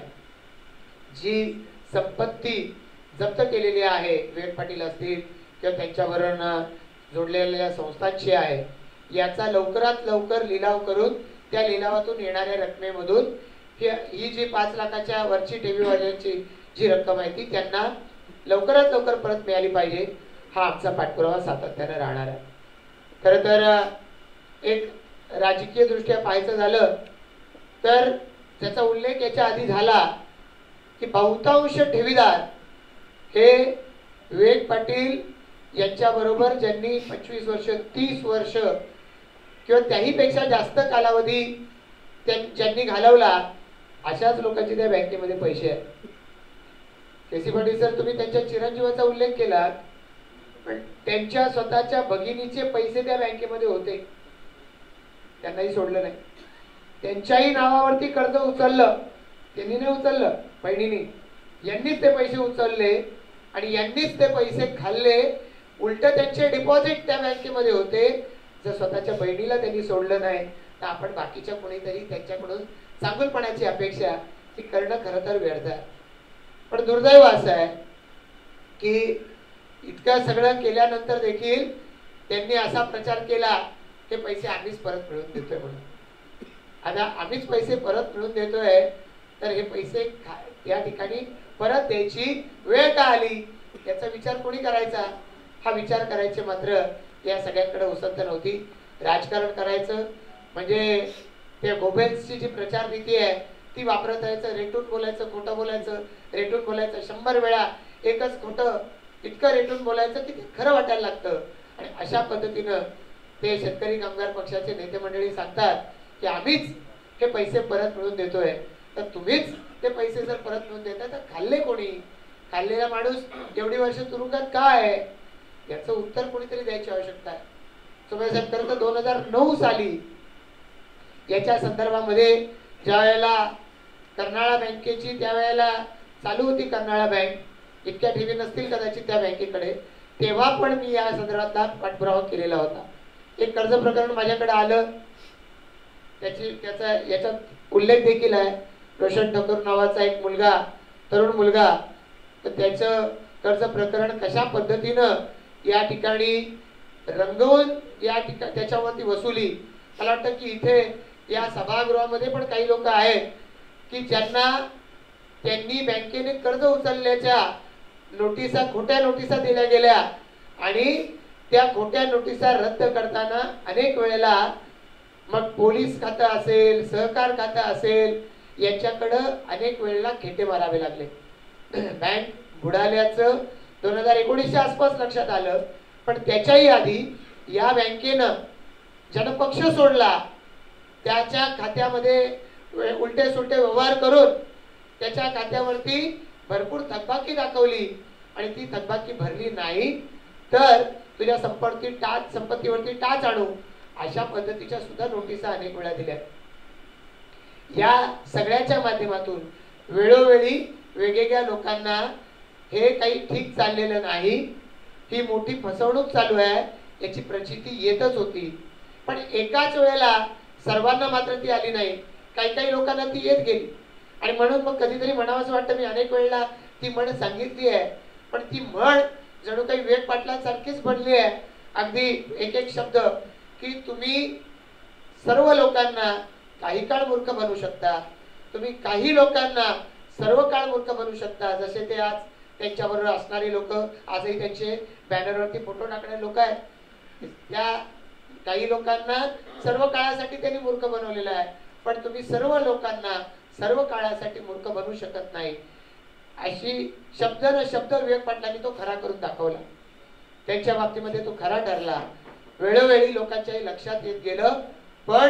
जी संपत्ती जप्त केलेली आहे, विवेक पाटील असतील किंवा त्यांच्याबरोबर जोडलेल्या संस्थांची आहे, याचा लवकरात लवकर लिलाव करून त्या लिलावातून येणाऱ्या रकमेमधून ही जी पाच लाखाच्या वरची ठेवीवाल्यांची जी रक्कम आहे ती त्यांना लवकरात लवकर परत मिळाली पाहिजे, हा आमचा पाठपुरावा सातत्याने राहणार आहे. खरं तर एक राजकीय दृष्ट्या पाहायचं झालं तर त्याचा उल्लेख याच्या आधी झाला की बहुतांश ठेवीदार हे विवेक पाटील यांच्या बरोबर ज्यांनी पंचवीस वर्ष, तीस वर्ष किंवा त्याहीपेक्षा जास्त कालावधी ज्यांनी घालवला अशाच लोकांचे त्या बँकेमध्ये पैसे आहेत. के सी पाटील सर, तुम्ही त्यांच्या चिरंजीवाचा उल्लेख केला, पण त्यांच्या स्वतःच्या भगिनीचे पैसे त्या बँकेमध्ये होते, त्यांनाही सोडलं नाही. त्यांच्याही नावावरती कर्ज उचललं, त्यांनी नाही उचललं, बहिणीनी, यांनीच ते पैसे उचलले आणि यांनीच ते पैसे खाल्ले. उलट त्यांचे डिपॉझिट त्या बँकेमध्ये होते. जर स्वतःच्या बहिणीला त्यांनी सोडलं नाही तर आपण बाकीच्या कोणीतरी त्यांच्याकडून चांगुलपणाची अपेक्षा ती करणं खरं तर व्यर्थ आहे. पण दुर्दैव असं आहे की इतकं सगळं केल्यानंतर देखील त्यांनी असा प्रचार केला की पैसे आम्हीच परत मिळवून देतोय म्हणून. आता आम्हीच पैसे परत मिळवून देतोय तर हे पैसे या ठिकाणी परत द्यायची वेळ का आली याचा विचार कोणी करायचा? हा विचार करायचे मात्र या सगळ्यांकडे उसंत नव्हती. राजकारण करायचं म्हणजे त्या गोबेल्सची जी प्रचार नीती आहे ती वापरत राहायचं, रेटून बोलायचं, खोटं बोलायचं, रेटून बोलायचं, शंभर वेळा एकच खोटं इतकं रेटून बोलायचं की ते खरं वाटायला लागतं. आणि अशा पद्धतीनं ते शेतकरी कामगार पक्षाचे नेते मंडळी सांगतात की आम्हीच हे पैसे परत मिळवून देतोय, तर तुम्हीच ते पैसे जर परत मिळवून देताय तर खाल्ले कोणी? खाल्लेला माणूस एवढी वर्ष तुरुंगात का आहे याचं उत्तर कोणीतरी द्यायची आवश्यकता आहे. सुभाष साहेब, खरं तर दोन हजार नऊ साली याच्या संदर्भामध्ये ज्या वेळेला कर्नाळा बँकेची त्यावेळेला चालू होती कर्नाळा बँक, इतक्या ठेवी नसतील कदाचित त्या बँकेकडे, तेव्हा पण मी या संदर्भातला पाठपुरावा केलेला होता. एक कर्ज प्रकरण माझ्याकडे आलं, त्याची त्याचा याच्यात उल्लेख देखील आहे. रोशन ठाकूर नावाचा एक मुलगा, तरुण मुलगा, तर त्याचं कर्ज प्रकरण कशा पद्धतीनं या ठिकाणी रंगवून या ठिकाणी त्याच्यावरती वसुली. मला वाटतं की इथे या सभागृहामध्ये पण काही लोक आहेत की ज्यांना त्यांनी बँकेने कर्ज उचलल्याच्या नोटिसा, खोट्या नोटिसा दिल्या गेल्या आणि त्या खोट्या नोटिसा रद्द करताना अनेक वेळेला मग पोलीस खातं असेल, सहकार खातं असेल, याच्याकडं अनेक वेळेला खेटे मारावे लागले. बँक बुडाल्याचं दोन हजार एकोणीसच्या आसपास लक्षात आलं, पण त्याच्याही आधी या बँकेनं ज्यानं पक्ष सोडला त्याच्या खात्यामध्ये उलटे सुलटे व्यवहार करून त्याच्या खात्यावरती भरपूर थकबाकी दाखवली आणि ती थकबाकी भरली नाही तर तुझ्या संपत्ती टाच संपत्तीवरती टाच आणू, अशा पद्धतीच्या सुद्धा नोटिसा अनेक वेळा दिल्या. या सगळ्याच्या माध्यमातून वेळोवेळी वेगवेगळ्या लोकांना हे काही ठीक चाललेलं नाही, ही मोठी फसवणूक चालू आहे याची प्रचिती येतच होती. पण एकाच वेळेला सर्वांना मात्र ती आली नाही, काही काही लोकांना ती येत गेली. आणि म्हणून मग कधीतरी म्हणावंसं वाटतं, मी अनेक वेळेला ती म्हण सांगितली आहे, पण ती म्हण जणू काही वेग पाटलांसारखीच बनली आहे. अगदी एक एक शब्द की तुम्ही सर्व लोकांना काही काळ मूर्ख बनवू शकता, तुम्ही काही लोकांना सर्व काळ मूर्ख बनवू शकता. जसे ते आज त्यांच्याबरोबर असणारी लोक, आजही त्यांचे बॅनरवरती फोटो टाकणारे लोक आहेत, त्या काही लोकांना सर्व काळासाठी त्यांनी मूर्ख बनवलेलं आहे, पण तुम्ही सर्व लोकांना सर्व काळासाठी मूर्ख बनवू शकत नाही. अशी शब्द न शब्द विवेक पाटलांनी तो खरा करून दाखवला. त्यांच्या बाबतीमध्ये तो खरा ठरला. वेळोवेळी लोकांच्या लक्षात येत गेलं, पण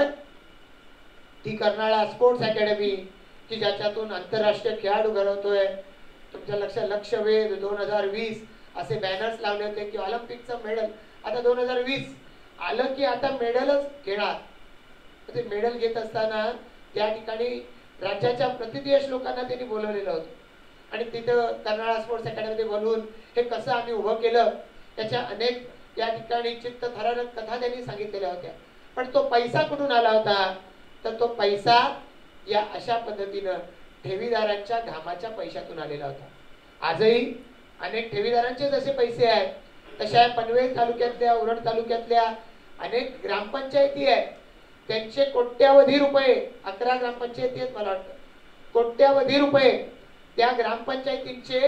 ती कर्नाळा स्पोर्ट्स अकॅडमी की ज्याच्यातून आंतरराष्ट्रीय खेळाडू घडवतोय, तुमच्या लक्षात लक्ष वेध दोन हजार वीस असे बॅनर्स लावले होते की ऑलिम्पिकचं मेडल. आता दोन हजार वीस आलं की आता मेडलच घेणार. ते मेडल घेत असताना त्या ठिकाणी राज्याच्या प्रतिदेश लोकांना त्यांनी बोलवलेलं होतं आणि तिथं कर्नाळा स्पोर्ट्स अकॅडमीमध्ये बोलवून हे कसं आम्ही उभं केलं त्याच्या अनेक या ठिकाणी चित्तथरारक कथा त्यांनी सांगितलेल्या होत्या. पण तो पैसा कुठून आला होता, तर तो पैसा या अशा पद्धतीनं ठेवीदारांच्या घामाच्या पैशातून आलेला होता. आजही अनेक ठेवीदारांचे जसे पैसे आहेत तशा पनवेल तालुक्यातल्या, उरण तालुक्यातल्या अनेक ग्रामपंचायती आहेत, त्यांचे कोट्यावधी रुपये, अकरा ग्रामपंचायती आहेत मला वाटतं, कोट्यावधी रुपये त्या ग्रामपंचायतींचे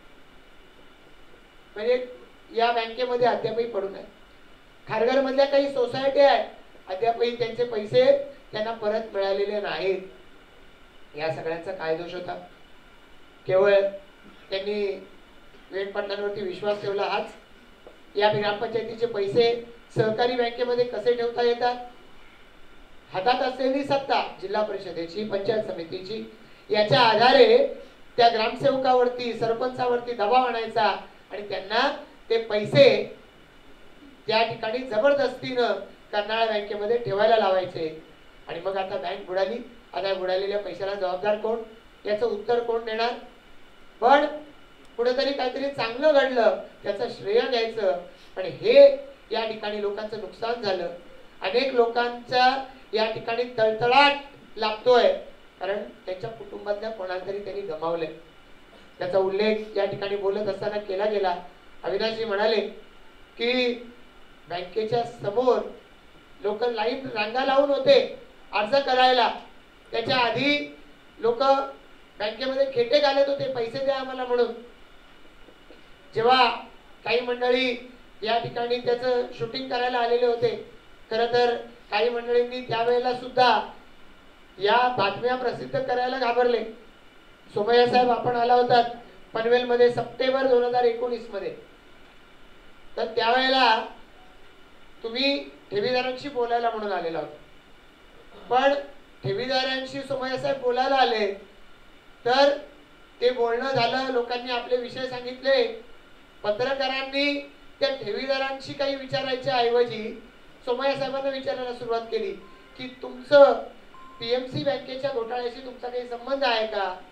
म्हणजे या बँकेमध्ये अद्यापही पडून आहे. खारघर मधल्या काही सोसायटी आहेत, अद्यापही त्यांचे पैसे त्यांना परत मिळालेले नाहीत. या सगळ्यांचा काय दोष होता? केवळ त्यांनी विवेक पाटलांवरती विश्वास ठेवला हाच. या ग्रामपंचायतीचे पैसे सहकारी बँकेमध्ये कसे ठेवता येतात? हातात असलेली सत्ता जिल्हा परिषदेची, पंचायत समितीची, याच्या आधारे त्या ग्रामसेवकावरती, सरपंचावरती दबाव आणायचा आणि त्यांना ते पैसे त्या ठिकाणी जबरदस्तीनं कर्नाळा बँकेमध्ये ठेवायला लावायचे. आणि मग आता बँक बुडाली, आता बुडालेल्या पैशाला जबाबदार कोण, याचं उत्तर कोण देणार? पण कुठेतरी काहीतरी चांगलं घडलं त्याचं श्रेय घ्यायचं. पण हे या ठिकाणी लोकांचं नुकसान झालं. अनेक लोकांचा या ठिकाणी तळतळाट लागतोय कारण त्यांच्या कुटुंबातल्या कोणाला तरी त्यांनी गमावलंय. त्याचा उल्लेख या ठिकाणी बोलत असताना केला गेला. अविनाशजी म्हणाले की बँकेच्या समोर लोक लाईन रांगा लावून होते अर्ज करायला, त्याच्या आधी लोक बँकेमध्ये खेटे घालत होते पैसे द्या आम्हाला म्हणून. जेव्हा काही मंडळी या ठिकाणी त्याचं शूटिंग करायला आलेले होते, खरं तर काही मंडळींनी त्यावेळेला सुद्धा या बातम्या प्रसिद्ध करायला घाबरले. सोमय्या साहेब आपण आला होतात पनवेलमध्ये सप्टेंबर दोन हजार एकोणीस मध्ये, तर त्यावेळेला तुम्ही ठेवीदारांशी बोलायला म्हणून आलेला होता. पण ठेवीदारांशी सोमय्या साहेब बोलायला आले तर ते बोलणं झालं, लोकांनी आपले विषय सांगितले. पत्रकारांनी त्या ठेवीदारांशी काही विचारायच्या ऐवजी सोमय्या साहेबांना विचारायला सुरुवात केली की तुमचं पीएमसी बँकेच्या घोटाळ्याशी तुमचा काही संबंध आहे का?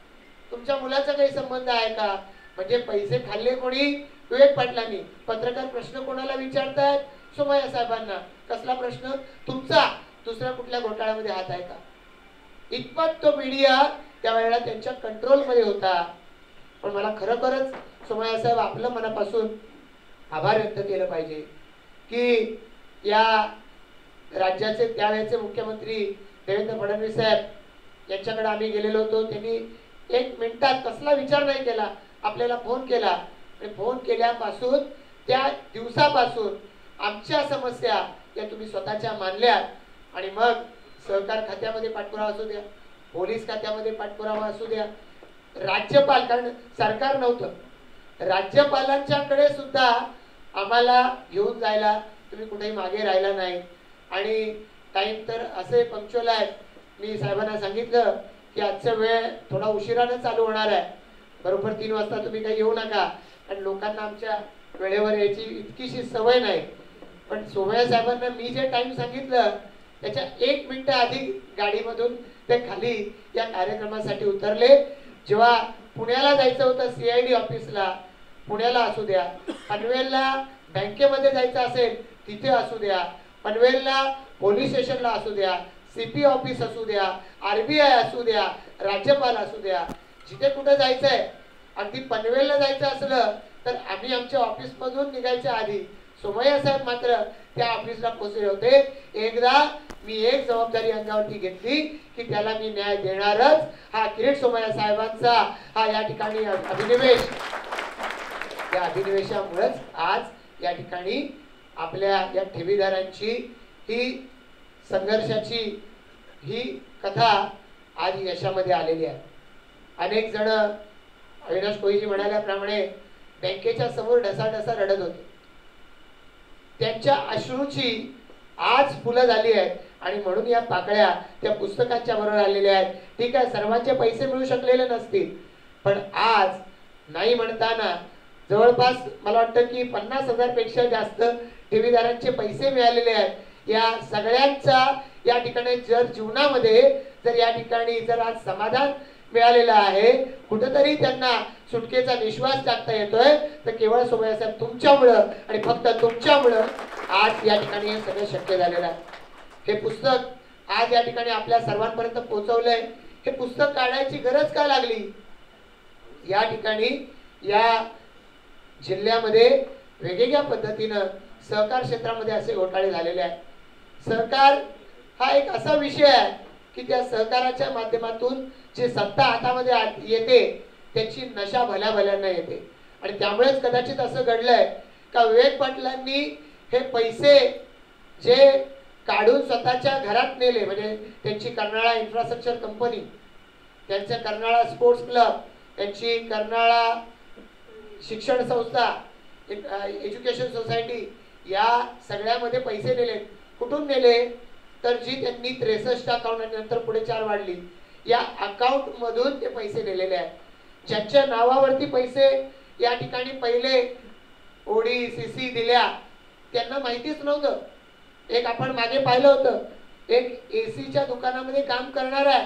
तुमच्या मुलाचा काही संबंध आहे का? म्हणजे पैसे खाल्ले कोणी? विवेक पाटलांनी. पत्रकार प्रश्न कोणाला विचारतायत? सोमय्या साहेबांना. कसला प्रश्न? तुमचा दुसऱ्या कुठल्या घोटाळ्यामध्ये हात आहे का? इतपत तो मीडिया त्यावेळेला त्यांच्या कंट्रोलमध्ये होता. पण मला खरोखरच सोमय्या साहेब आपलं मनापासून आभार व्यक्त केलं पाहिजे की या राज्याचे त्यावेळेचे मुख्यमंत्री देवेंद्र फडणवीस साहेब यांच्याकडे आम्ही गेलेलो होतो. त्यांनी एक मिनिटात कसला विचार नाही केला, आपल्याला फोन केला आणि फोन केल्यापासून त्या दिवसापासून आमच्या समस्या या तुम्ही स्वतःच्या मानल्यात आणि मग सहकार खात्यामध्ये पाठपुरावा असू द्या, पोलीस खात्यामध्ये पाठपुरावा असू द्या, राज्यपाल, कारण सरकार नव्हतं, राज्यपालांच्याकडे सुद्धा आम्हाला घेऊन जायला तुम्ही कुठेही मागे राहिला नाही. आणि टाइम तर असे पंक्च्युअल आहे. मी साहेबांना सांगितलं की आजचा वेळ थोडा उशिरानं चालू होणार आहे, बरोबर तीन वाजता तुम्ही काही येऊ नका, आणि लोकांना आमच्या वेळेवर यायची इतकीशी सवय नाही. पण सोमय्या साहेबांना मी जे टाइम सांगितलं त्याच्या एक मिनिट आधी गाडीमधून ते खाली या कार्यक्रमासाठी उतरले. जेव्हा पुण्याला जायचं होतं सीआयडी ऑफिसला, पुण्याला असू द्या, पनवेलला बँकेमध्ये जायचं असेल तिथे असू द्या, पनवेलला पोलीस स्टेशनला असू द्या, सीपी ऑफिस असू द्या, आरबीआय असू द्या, राज्यपाल असू द्या, जिथे कुठे जायचंय, अगदी पनवेलला जायचं असलं तर आम्ही आमच्या ऑफिस मधून निघायच्या आधी सोमय्या साहेब मात्र त्या ऑफिसला पोहोचले होते. एकदा मी एक जबाबदारी अंगावरती घेतली की त्याला मी न्याय देणारच. हा किरीट सोमय्या साहेबांचा हा या ठिकाणी अभिनिवेश, त्या अभिनिवेशामुळेच आज या ठिकाणी आपल्या या ठेवीदारांची ही संघर्षाची ही कथा आज यशामध्ये आलेली आहे. अनेक जण अविनाश कोळीजी म्हणाल्याप्रमाणे बँकेच्या समोर ढसाढसा रडत होते. त्यांच्या अश्रूची आज फुलं झाली आहेत आणि म्हणून या पाकळ्या त्या पुस्तकांच्या बरोबर आलेल्या आहेत. ठीक आहे, सर्वांचे पैसे मिळू शकलेले नसतील, पण आज नाही म्हणताना जवळपास मला वाटतं की पन्नास हजार पेक्षा जास्त ठेवीदारांचे पैसे मिळालेले आहेत. या सगळ्यांचा या ठिकाणी जर जीवनामध्ये जर या ठिकाणी जर आज समाधान मिळालेलं आहे, कुठेतरी त्यांना सुटकेचा निश्वास टाकता येतोय, तर केवळ सोमय्या साहेब तुमच्यामुळं आणि फक्त तुमच्यामुळं आज या ठिकाणी हे सगळं शक्य झालेलं आहे. हे पुस्तक आज या ठिकाणी आपल्या सर्वांपर्यंत पोहोचवलंय. हे पुस्तक काढायची गरज का लागली? या ठिकाणी या जिल्ह्यामध्ये वेगवेगळ्या पद्धतीनं सहकार क्षेत्रामध्ये असे घोटाळे झालेले आहेत. सहकार हा एक असा विषय आहे की त्या सहकाराच्या माध्यमातून जे सत्ता हातामध्ये येते त्याची नशा भल्या भल्यांना येते. आणि त्यामुळेच कदाचित असं घडलंय का विवेक पाटलांनी हे पैसे जे काढून स्वतःच्या घरात नेले, म्हणजे त्यांची कर्नाळा इन्फ्रास्ट्रक्चर कंपनी, त्यांच्या कर्नाळा स्पोर्ट्स क्लब, त्यांची कर्नाळा शिक्षण संस्था, एज्युकेशन सोसायटी, या सगळ्यामध्ये पैसे नेले. कुठून नेले? तर जी त्यांनी त्रेसष्ट अकाउंट आणि नंतर पुढे चार वाढली, या अकाउंट मधून ते पैसे नेलेले आहेत. ज्यांच्या नावावरती पैसे या ठिकाणी पहिले ओडी सीसी दिल्या त्यांना माहितीच नव्हतं. एक आपण मागे पाहिलं होतं, एक एसीच्या दुकानामध्ये काम करणार आहे,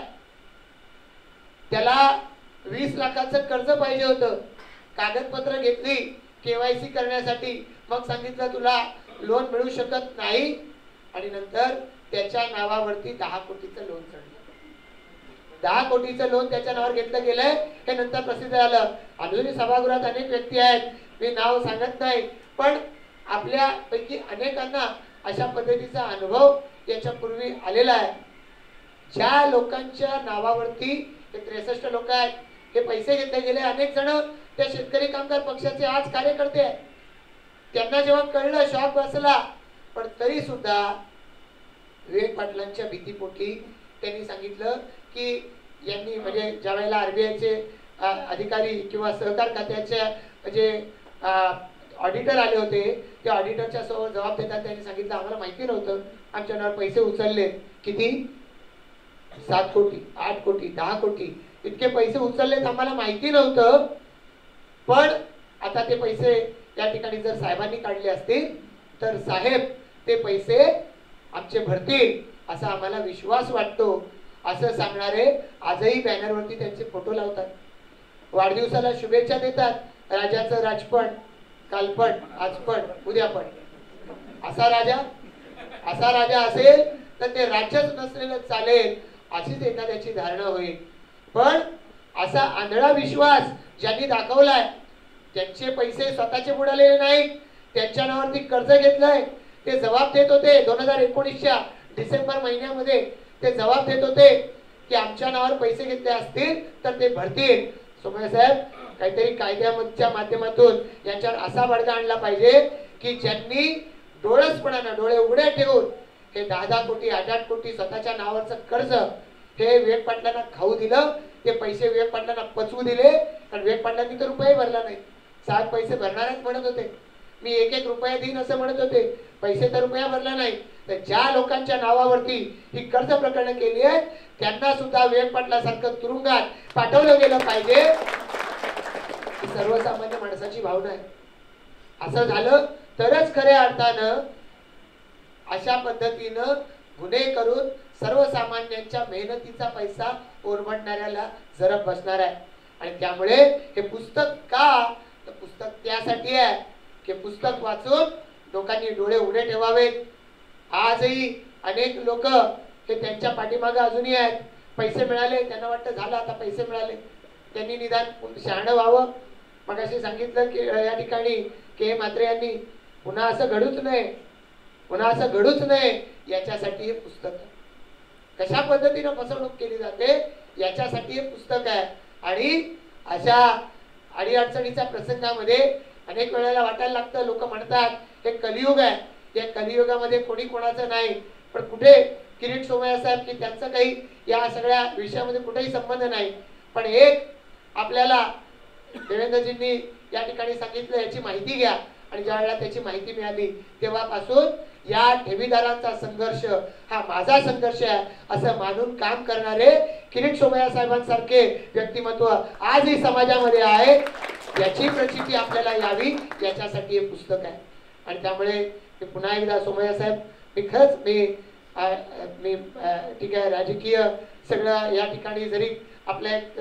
त्याला वीस लाखाचं कर्ज पाहिजे होतं. कागदपत्र घेतली केवायसी करण्यासाठी, मग सांगितलं तुला लोन मिळू शकत नाही, आणि नंतर त्याच्या नावावरती दहा कोटीचं लोन चढलं. दहा कोटीचं लोन त्याच्या नावावर घेतलं गेलंय हे नंतर प्रसिद्ध झालं. अजूनही सभागृहात अनेक व्यक्ती आहेत, मी नाव सांगत नाही, पण आपल्या पैकी अनेकांना अशा पद्धतीचा अनुभव याच्यापूर्वी आलेला आहे. ज्या लोकांच्या नावावरती हे त्रेसष्ट लोक आहेत, हे पैसे घेतले गेले, अनेक जण त्या शेतकरी कामगार पक्षाचे आज कार्यकर्ते आहेत. त्यांना जेव्हा कळलं शॉक बसला, पण तरी सुद्धा विवेक पाटलांच्या भीतीपोटी त्यांनी सांगितलं की यांनी, म्हणजे ज्या वेळेला आरबीआयचे अधिकारी किंवा सहकार खात्याचे म्हणजे ऑडिटर आले होते, त्या ऑडिटरच्या समोर जबाब देतात त्यांनी सांगितलं आम्हाला माहिती नव्हतं, आमच्या नावावर पैसे उचलले. किती? सात कोटी, आठ कोटी, दहा कोटी इतके पैसे उचललेत, आम्हाला माहिती नव्हतं. पण आता ते पैसे या ठिकाणी जर साहेबांनी काढले असतील तर साहेब ते पैसे आमचे भरतील असा आम्हाला विश्वास वाटतो, असं सांगणारे आजही बॅनरवरती त्यांचे फोटो लावतात. वाढदिवसाला शुभेच्छा देतात, राजाचं राजपण कालपण आजपण उद्यापण, असा राजा असा राजा असेल तर ते राज्यच नसलेलं चालेल अशीच एखाद्याची धारणा होईल. पण असा आंधळा विश्वास ज्यांनी दाखवलाय, त्यांचे पैसे स्वतःचे बुडालेले नाहीत, त्यांच्या नावावरती कर्ज घेतलंय, ते जबाब देत होते दोन हजार एकोणीसच्या डिसेंबर महिन्यामध्ये ते जबाब देत होते की आमच्या नावावर पैसे घेतले असतील तर ते भरतील. सोमय्या साहेब, काहीतरी कायद्याच्या माध्यमातून यांच्यावर असा बडगा आणला पाहिजे की ज्यांनी डोळसपणानं डोळे उघडे ठेवून हे दहा दहा कोटी आठ आठ कोटी स्वतःच्या नावावरचं कर्ज हे विवेक पाटलांना खाऊ दिलं, ते पैसे विवेक पाटलांना पचवू दिले. आणि विवेक पाटलांनी तर रुपये भरला नाही, सात पैसे भरणारच म्हणत होते, मी एक एक रुपया देईन असं म्हणत होते, पैसे तर रुपया भरला नाही. तर ज्या लोकांच्या नावावरती ही कर्ज प्रकरण केली आहे त्यांना सुद्धा विवेक पाटलासारखं तुरुंगात पाठवलं गेलं पाहिजे. ही सर्वसामान्य माणसाची भावना आहे. असं झालं तरच खऱ्या अर्थानं अशा पद्धतीनं गुन्हे करून सर्वसामान्यांच्या मेहनतीचा पैसा ओरबडणाऱ्याला जरब बसणार आहे. आणि त्यामुळे हे पुस्तक का, तर पुस्तक त्यासाठी आहे की पुस्तक वाचून लोकांनी डोळे उघडे ठेवावेत. आजही अनेक लोक हे त्यांच्या पाठीमागे अजूनही आहेत. पैसे मिळाले त्यांना वाटतं झालं आता पैसे मिळाले, त्यांनी निदान शहाणं व्हावं. मग असे सांगितलं की या ठिकाणी के म्हात्रे यांनी पुन्हा असं घडूच नये, पुन्हा असं घडूच नये याच्यासाठी हे पुस्तक आहे. कशा पद्धतीनं फसवणूक केली जाते याच्यासाठी हे पुस्तक आहे. आणि अशा अडीअडचणीच्या प्रसंगामध्ये अनेक वेळेला वाटायला लागतं, लोक म्हणतात हे कलियुग आहे, या कलियुगामध्ये कोणी कोणाचं नाही. पण कुठे किरीट सोमय्या साहेब की त्यांचं काही या सगळ्या विषयामध्ये कुठेही संबंध नाही. पण एक आपल्याला देवेंद्रजींनी या ठिकाणी सांगितलं याची माहिती घ्या, आणि ज्या वेळेला त्याची माहिती मिळाली तेव्हापासून या ठेवीदारांचा संघर्ष हा माझा संघर्ष आहे असं मानून काम करणारे किरीट सोमय्या साहेबांसारखे व्यक्तिमत्व आजही समाजामध्ये आहे. याची प्रचिती आपल्याला यावी याच्यासाठी हे पुस्तक आहे. आणि त्यामुळे मी पुन्हा एकदा सोमय्या साहेब, मी खरंच मी मी ठीक आहे राजकीय सगळं या ठिकाणी जरी आपल्या एक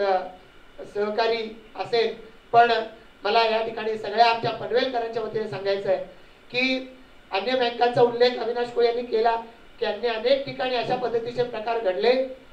सहकारी असेल, पण मला या ठिकाणी सगळ्या आमच्या पनवेलकरांच्या वतीने सांगायचं आहे की अन्य बँकांचा उल्लेख अविनाश कोळी यांनी केला की अन्य अनेक ठिकाणी अशा पद्धतीचे प्रकार घडले,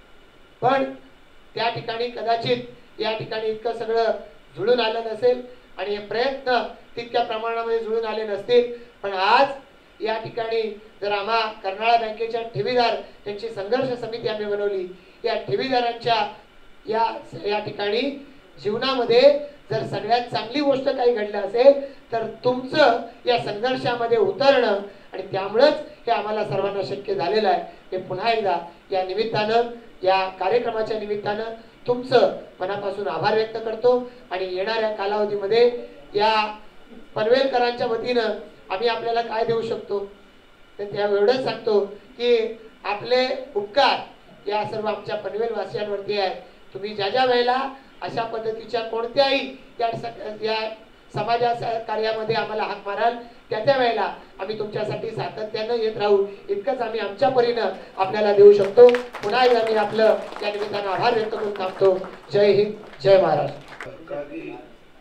पण त्या ठिकाणी कदाचित या ठिकाणी इतकं सगळं जुळून आलं नसेल आणि हे प्रयत्न तितक्या प्रमाणामध्ये जुळून आले नसतील. पण आज या ठिकाणी जर आम्हा कर्नाळा बँकेच्या ठेवीदार त्यांची संघर्ष समिती आम्ही बनवली, या ठेवीदारांच्या या या ठिकाणी जीवनामध्ये जर सगळ्यात चांगली गोष्ट काही घडलं असेल तर तुमचं या संघर्षामध्ये उतरणं, आणि त्यामुळेच हे आम्हाला सर्वांना शक्य झालेलं आहे. हे पुन्हा एकदा या निमित्तानं या कार्यक्रमाच्या निमित्तानं तुमचं मनापासून आभार व्यक्त करतो. आणि येणाऱ्या कालावधीमध्ये या पनवेलकरांच्या वतीनं आम्ही आपल्याला काय देऊ शकतो तर त्या एवढंच सांगतो की आपले उपकार या सर्व आमच्या पनवेल वासियांवरती आहे. तुम्ही ज्या ज्या वेळेला अशा पद्धतीच्या कोणत्याही या या समाजाच्या कार्यामध्ये आम्हाला हाक माराल त्या त्या वेळेला आम्ही तुमच्यासाठी सातत्यानं येत राहू, इतकंच आम्ही आमच्या परीनं आपल्याला देऊ शकतो. पुन्हा एकदा मी आपलं या निमित्तानं आभार व्यक्त करून थांबतो. जय हिंद, जय महाराष्ट्र. सरकारी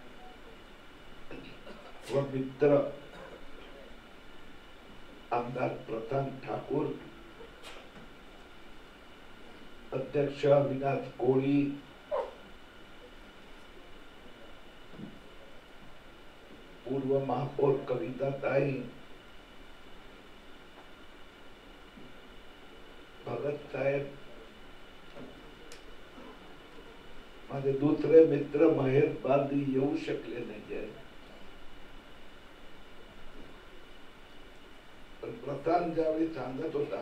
व मित्र आमदार प्रताप ठाकूर, अध्यक्ष अविनाश कोळी, पूर्व महापौर कविता ताई, भगत साहेब, माझे दुसरे मित्र महेश बालदी येऊ शकले नाही, पण प्रताप ज्यावेळी सांगत होता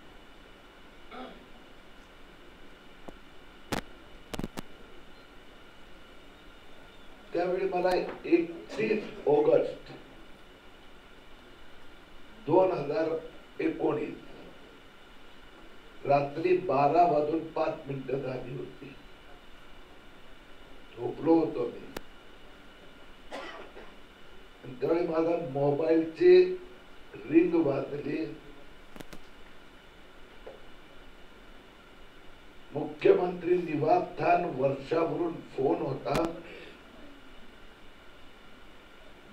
त्यावेळी मला एकतीस ऑगस्ट दोन हजार एकोणीस रात्री बारा वाजून पाच मिनिटं झाली होती. झोपलो होतो मी. त्यावेळी माझा मोबाईलची रिंग वाजली. मुख्यमंत्री निवासस्थान वर्षावरून फोन होता.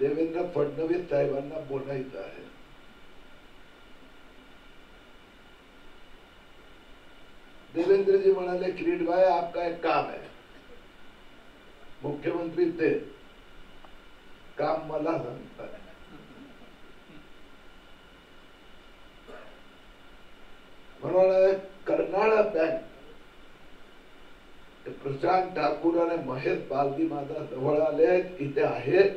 देवेंद्र फडणवीस साहेबांना बोलायचं आहे. देवेंद्र जी म्हणाले किरीट भाई आपका एक काम है, मुख्यमंत्री ते काम मला सांगतात. म्हणून कर्नाळा बँक प्रशांत ठाकूर आणि महेश बालदी माझा जवळ आले आहेत, इथे आहेत.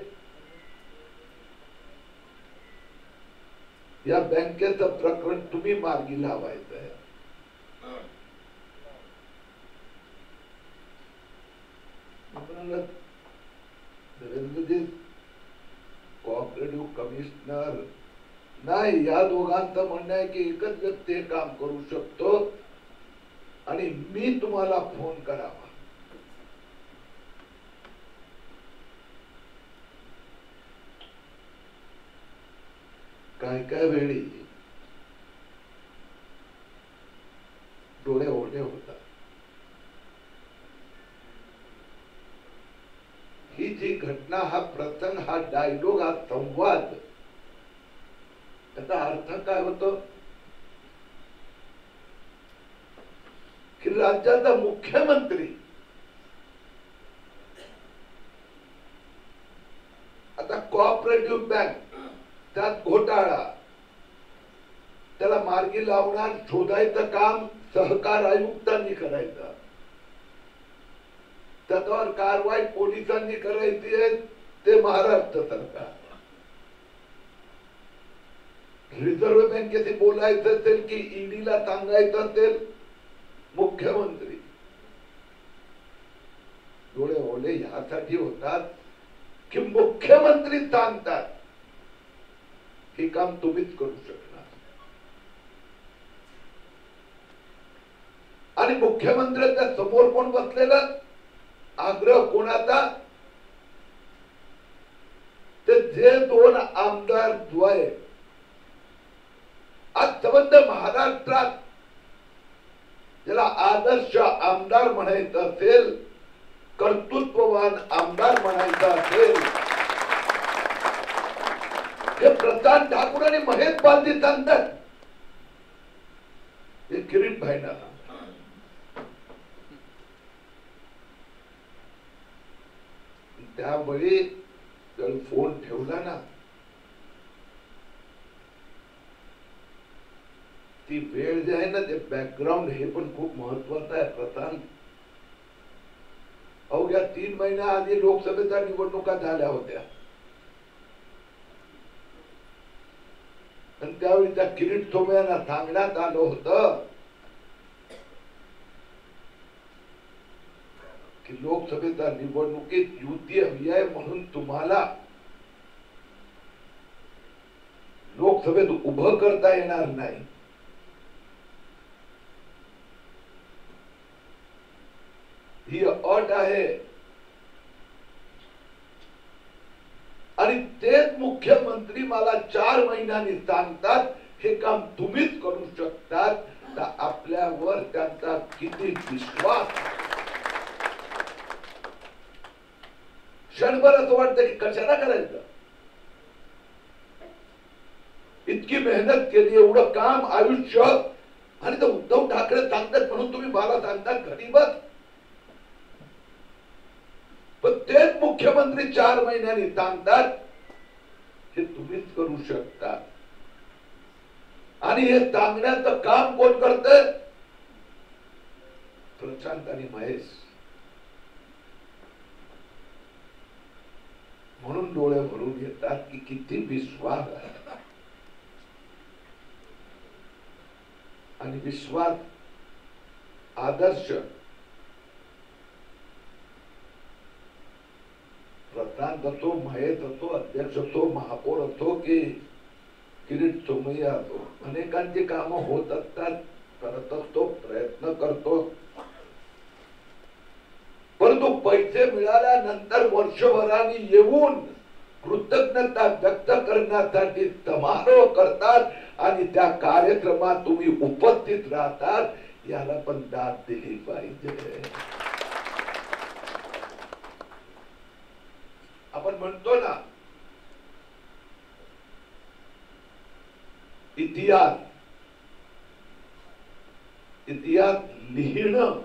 या बँकेचं प्रकरण तुम्ही मार्गी लावायचं आहे. देवेंद्रजी कोऑपरेटिव्ह कमिशनर नाही, या दोघांचं म्हणणं आहे की एकच व्यक्ती हे काम करू शकतो आणि मी तुम्हाला फोन करावा. काय काय वेळी डोळे ओढे होतात. ही जी घटना, हा प्रसंग, हा डायलॉग, हा संवाद, त्याचा अर्थ काय होतो की राज्याचा मुख्यमंत्री आता कोऑपरेटिव्ह बँक त्यात घोटाळा, त्याला मार्गी लावणार शोधायचं काम सहकार आयुक्तांनी करायचं. त्याच्यावर कारवाई पोलिसांनी करायची आहे, ते महाराष्ट्र सरकार. रिझर्व्ह बँकेशी बोलायचं असेल की ईडीला सांगायचं असेल मुख्यमंत्री. डोळे ओले ह्यासाठी होतात की मुख्यमंत्री सांगतात हे काम तुम्हीच करू शकणार. आणि मुख्यमंत्र्यांच्या समोर कोण बसलेलं, आग्रह कोणाचा, ते जे दोन आमदार द्वय आज संबंध महाराष्ट्रात ज्याला आदर्श आमदार म्हणायचं असेल, कर्तृत्ववान आमदार म्हणायचं असेल, हे प्रशांत ठाकूर आणि महेश बालदी सांगतात. हे किरीट भाईना त्यावेळी जर फोन ठेवला ना, ती वेळ जी आहे ना, ते बॅकग्राऊंड हे पण खूप महत्वाचं आहे प्रशांत. अवघ्या तीन महिन्या आधी लोकसभेच्या निवडणुका झाल्या होत्या आणि त्यावेळी त्या किरीट सोमय्यांना सांगण्यात आलं होतं की लोकसभेच्या निवडणुकीत युती हवी आहे, म्हणून तुम्हाला लोकसभेत उभं करता येणार नाही. ही अट आहे. आणि तेच मुख्यमंत्री मला चार महिन्यांनी सांगतात हे काम तुम्हीच करू शकतात. तर आपल्यावर त्यांचा किती विश्वास. क्षणभर असं वाटतं की कशाला करायचं, इतकी मेहनत केली, एवढं काम, आयुष्य, आणि तर उद्धव ठाकरे सांगतात म्हणून तुम्ही मला सांगतात घरी बस. पण तेच मुख्यमंत्री चार महिन्यांनी सांगतात हे तुम्हीच करू शकता. आणि हे सांगण्याचं काम कोण करतंय, प्रशांत आणि महेश. म्हणून डोळे भरून येतात की किती विश्वास आहे. आणि विश्वास, आदर्श प्रशांत असो, महेश असो, अध्यक्ष असो, महापौर असो की किरीट सोमय्या असो, अनेकांची कामं होत असतात, करत असतो, प्रयत्न करतो. परंतु पैसे मिळाल्यानंतर वर्षभराने येऊन कृतज्ञता व्यक्त करण्यासाठी समारोह करतात आणि त्या कार्यक्रमात तुम्ही उपस्थित राहतात. याला पण दाद दिली पाहिजे. आपण म्हणतो ना इतिहास इतिहास लिहिणं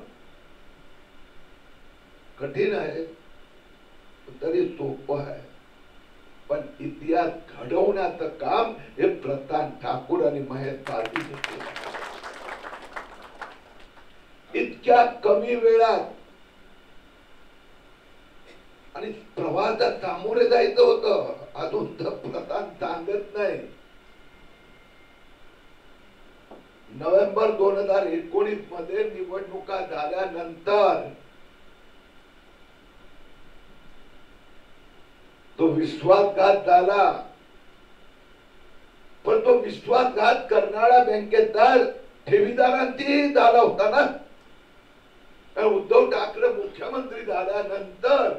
कठीण आहे, तरी सोपं आहे. पण इतिहास घडवण्याचं काम हे प्रताप ठाकूर आणि महेश पाटील केलं. इतक्या कमी वेळात आणि प्रवाहात सामोरे जायचं होतं. अजून तर प्रताप सांगत नाही. नोव्हेंबर दोन हजार एकोणीस मध्ये निवडणुका झाल्यानंतर तो विश्वासघात झाला. पण तो विश्वासघात करणारा बँकेदार ठेवीदारांची झाला होता ना. उद्धव ठाकरे मुख्यमंत्री झाल्यानंतर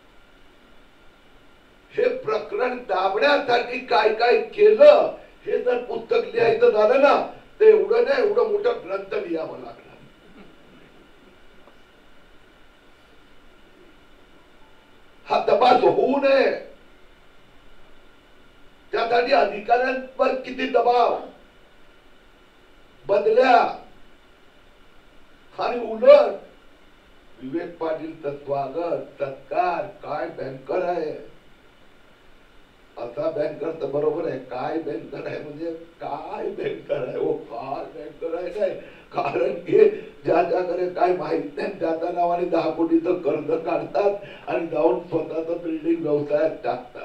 हे प्रकरण दाबण्यासाठी काय काय केलं हे जर पुस्तक लिहायचं झालं ना, ते एवढं नाही, एवढं मोठं ग्रंथ लिहावं लागलं. हा तपास होऊ नये त्यासाठी अधिकाऱ्यांवर किती दबाव, बदल्या आणि उलट विवेक पाटील स्वागत सत्कार. काय बँकर आहे, असा बँकर तर बरोबर आहे. काय बँकर आहे म्हणजे काय बँकर आहे, ओ काय बँकर आहे काय. कारण की ज्याच्याकडे काय माहित नाही त्याच्या नावाने दहा कोटीचं कर्ज काढतात आणि जाऊन स्वतःचा बिल्डिंग व्यवसायात टाकतात.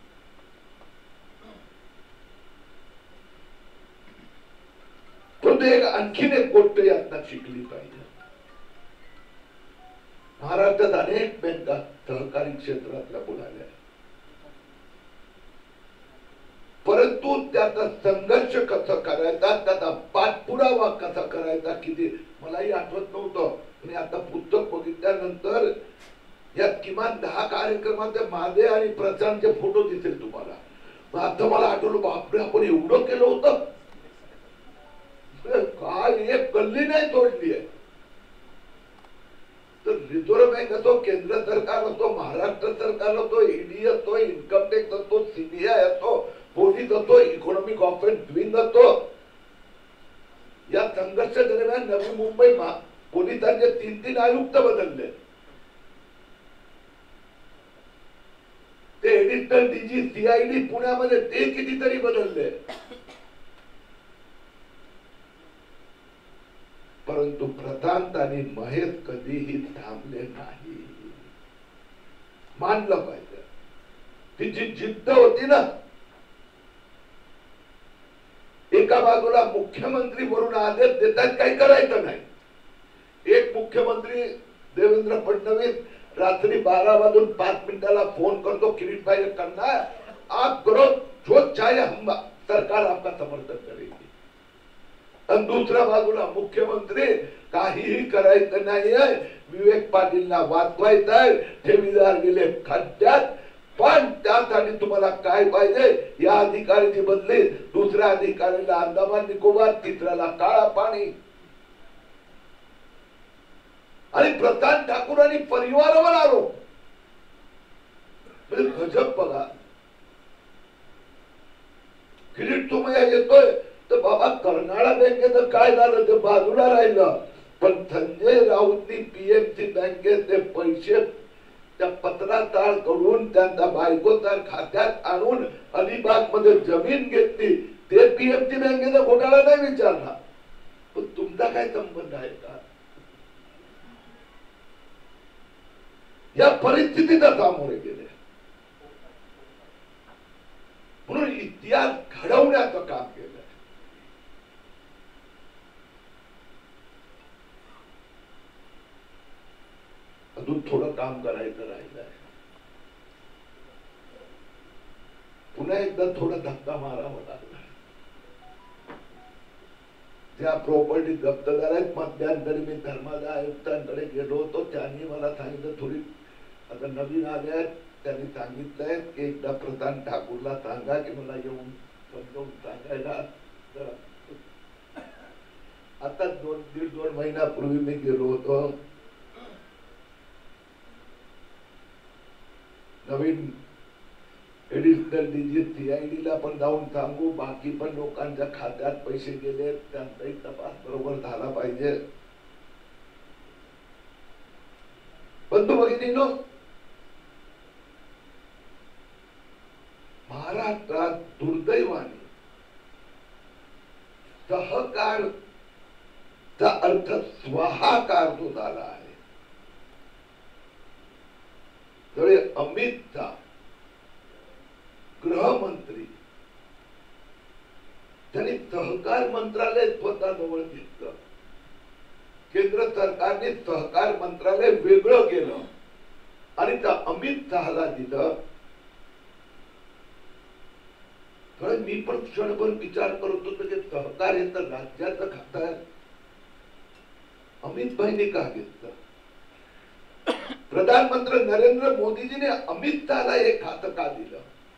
तो एक आणखीन एक गोष्ट यातनं शिकली पाहिजे. महाराष्ट्रात अनेक बँका सहकारी क्षेत्रातल्या बुडाल्या, परंतु त्याचा संघर्ष कसा करायचा, त्याचा पाठपुरावा कसा करायचा किती मलाही आठवत नव्हतं. आणि आता पुस्तक बघितल्यानंतर यात किमान दहा कार्यक्रमाचे माझे आणि प्रशांतचे फोटो दिसेल तुम्हाला. आता मला आठवलं, बापरे आपण एवढं केलं होतं. काय एक गल्ली नाही तोडली आहे. तर रिझर्व्ह बँक असो, केंद्र सरकार असो, महाराष्ट्र सरकार असो, ईडी असो, इन्कम टॅक्स असो, सीबीआय असो, पोलीस असो, इकॉनॉमिक ऑफेन्स विंग असो, या संघर्ष दरम्यान नवी मुंबई पोलिसांचे तीन तीन आयुक्त बदलले. ते एडिशनल डीजी सीआयडी पुण्यामध्ये ते कितीतरी बदलले. परंतु प्रशांत आणि महेश कधीही थांबले नाही. मानलं पाहिजे ती जी जिद्द होती ना. एका बाजूला मुख्यमंत्री म्हणून आदेश देतात काही करायचं नाही. एक मुख्यमंत्री देवेंद्र फडणवीस रात्री बारा वाजून पाच मिनिटाला फोन करतो, किरीट भाई करना आप करो जो चाहे, हम सरकार आपका समर्थन करेगी. आणि दुसऱ्या बाजूला मुख्यमंत्री काहीही करायचं नाहीये, विवेक पाटीलला वाचवायचं आहे, ठेवीदार गेले खड्ड्यात. पण त्यासाठी तुम्हाला काय पाहिजे, या अधिकाऱ्याची बदली दुसऱ्या अधिकाऱ्याला अंदमान निकोबार, तिसऱ्याला काळा पाणी. आणि प्रताप ठाकूर आणि परिवारावर आरोप. गजब बघा. किरीट तुम्हाला येतोय तर बाबा कर्नाळा बँकेचं काय झालं ते बाजूला राहिलं. पण संजय राऊतनी पीएमसी बँकेचे पैसे त्या पत्राचाळ करून त्यांच्या बायकोच्या खात्यात आणून अलिबाग मध्ये जमीन घेतली. ते पीएमसी बँकेचा घोटाळा नाही विचारला. पण तुमचा काय संबंध आहे का. या परिस्थितीला सामोरे गेले. म्हणून इतिहास घडवण्याचं काम केलं. अजून थोडं काम करायचं राहिलं आहे. पुन्हा एकदा थोडा धक्का मारावा लागला. ज्या प्रॉपर्टी जप्त झाल्यात, मध्यंतरी मी धर्मादाय आयुक्तांकडे गेलो होतो. त्यांनी मला सांगितलं, थोडी आता नवीन आल्या आहेत, त्यांनी सांगितलंय की एकदा प्रताप ठाकूरला सांगा की मला येऊन समजावून सांगायला. आता दोन दीड दोन महिन्यापूर्वी मी गेलो होतो. नवीन एडिशनल डीजी सीआयडी ला पण जाऊन सांगू, बाकी पण लोकांच्या खात्यात पैसे गेले त्यांचाही तपास बरोबर झाला पाहिजे. बंधू भगिनींनो, महाराष्ट्रात दुर्दैवाने सहकारचा अर्थ स्वाहाकार जो झाला आहे. त्यामुळे अमित शहा गृहमंत्री त्यांनी सहकार मंत्रालय स्वतः जवळ घेतलं. केंद्र सरकारने सहकार मंत्रालय वेगळं केलं आणि त्या अमित शहाला दिलं. मी पण क्षणभर विचार करत होतो की सहकार हे तर राज्याचं खातं आहे, अमित भाईंनी का घेतलं? प्रधानमंत्री नरेंद्र मोदीजीने अमित शहाला हे खातं का दिलं?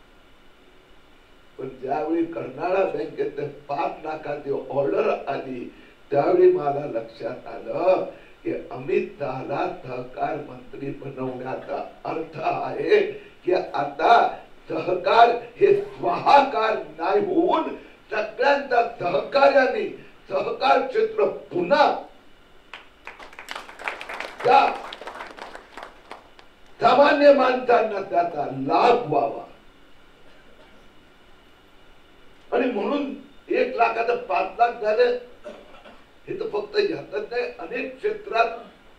पण ज्यावेळी कर्नाळा बँकेत पाच लाखाची ऑर्डर आली त्यावेळी मला लक्षात आलं की अमित शहाला सहकार मंत्री बनवण्याचा अर्थ आहे की आता सहकार हे स्वाहाकार नाही होऊन सगळ्यांच्या सहकार्याने सहकार क्षेत्र पुन्हा त्या सामान्य माणसांना त्याचा लाभ व्हावा. आणि म्हणून एक लाखाचं पाच लाख झाले हे तर फक्त ह्यातच नाही, अनेक क्षेत्रात.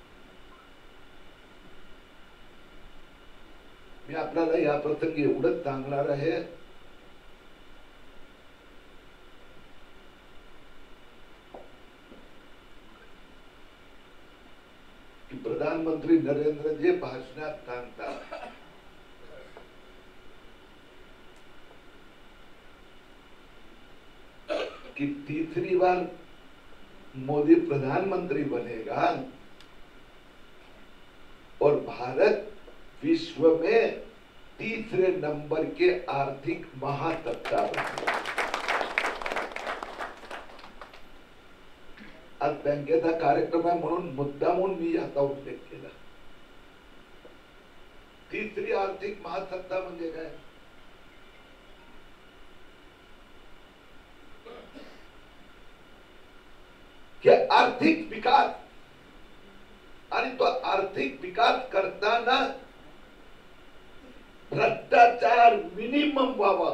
मी आपल्याला या प्रसंगी एवढंच सांगणार आहे की प्रधानमंत्री नरेंद्रजी भाषणात सांगतात कि तीसरी बार मोदी प्रधानमंत्री बनेगा और भारत विश्व में तीसरे नंबर के आर्थिक महासत्ता बनेगा. आज बँकेचा कार्यक्रम आहे म्हणून मुद्दामून मी याचा उल्लेख केला. तिसरी आर्थिक महासत्ता म्हणजे काय? कि आर्थिक विकास आणि तो आर्थिक विकास करताना भ्रष्टाचार मिनिमम व्हावा.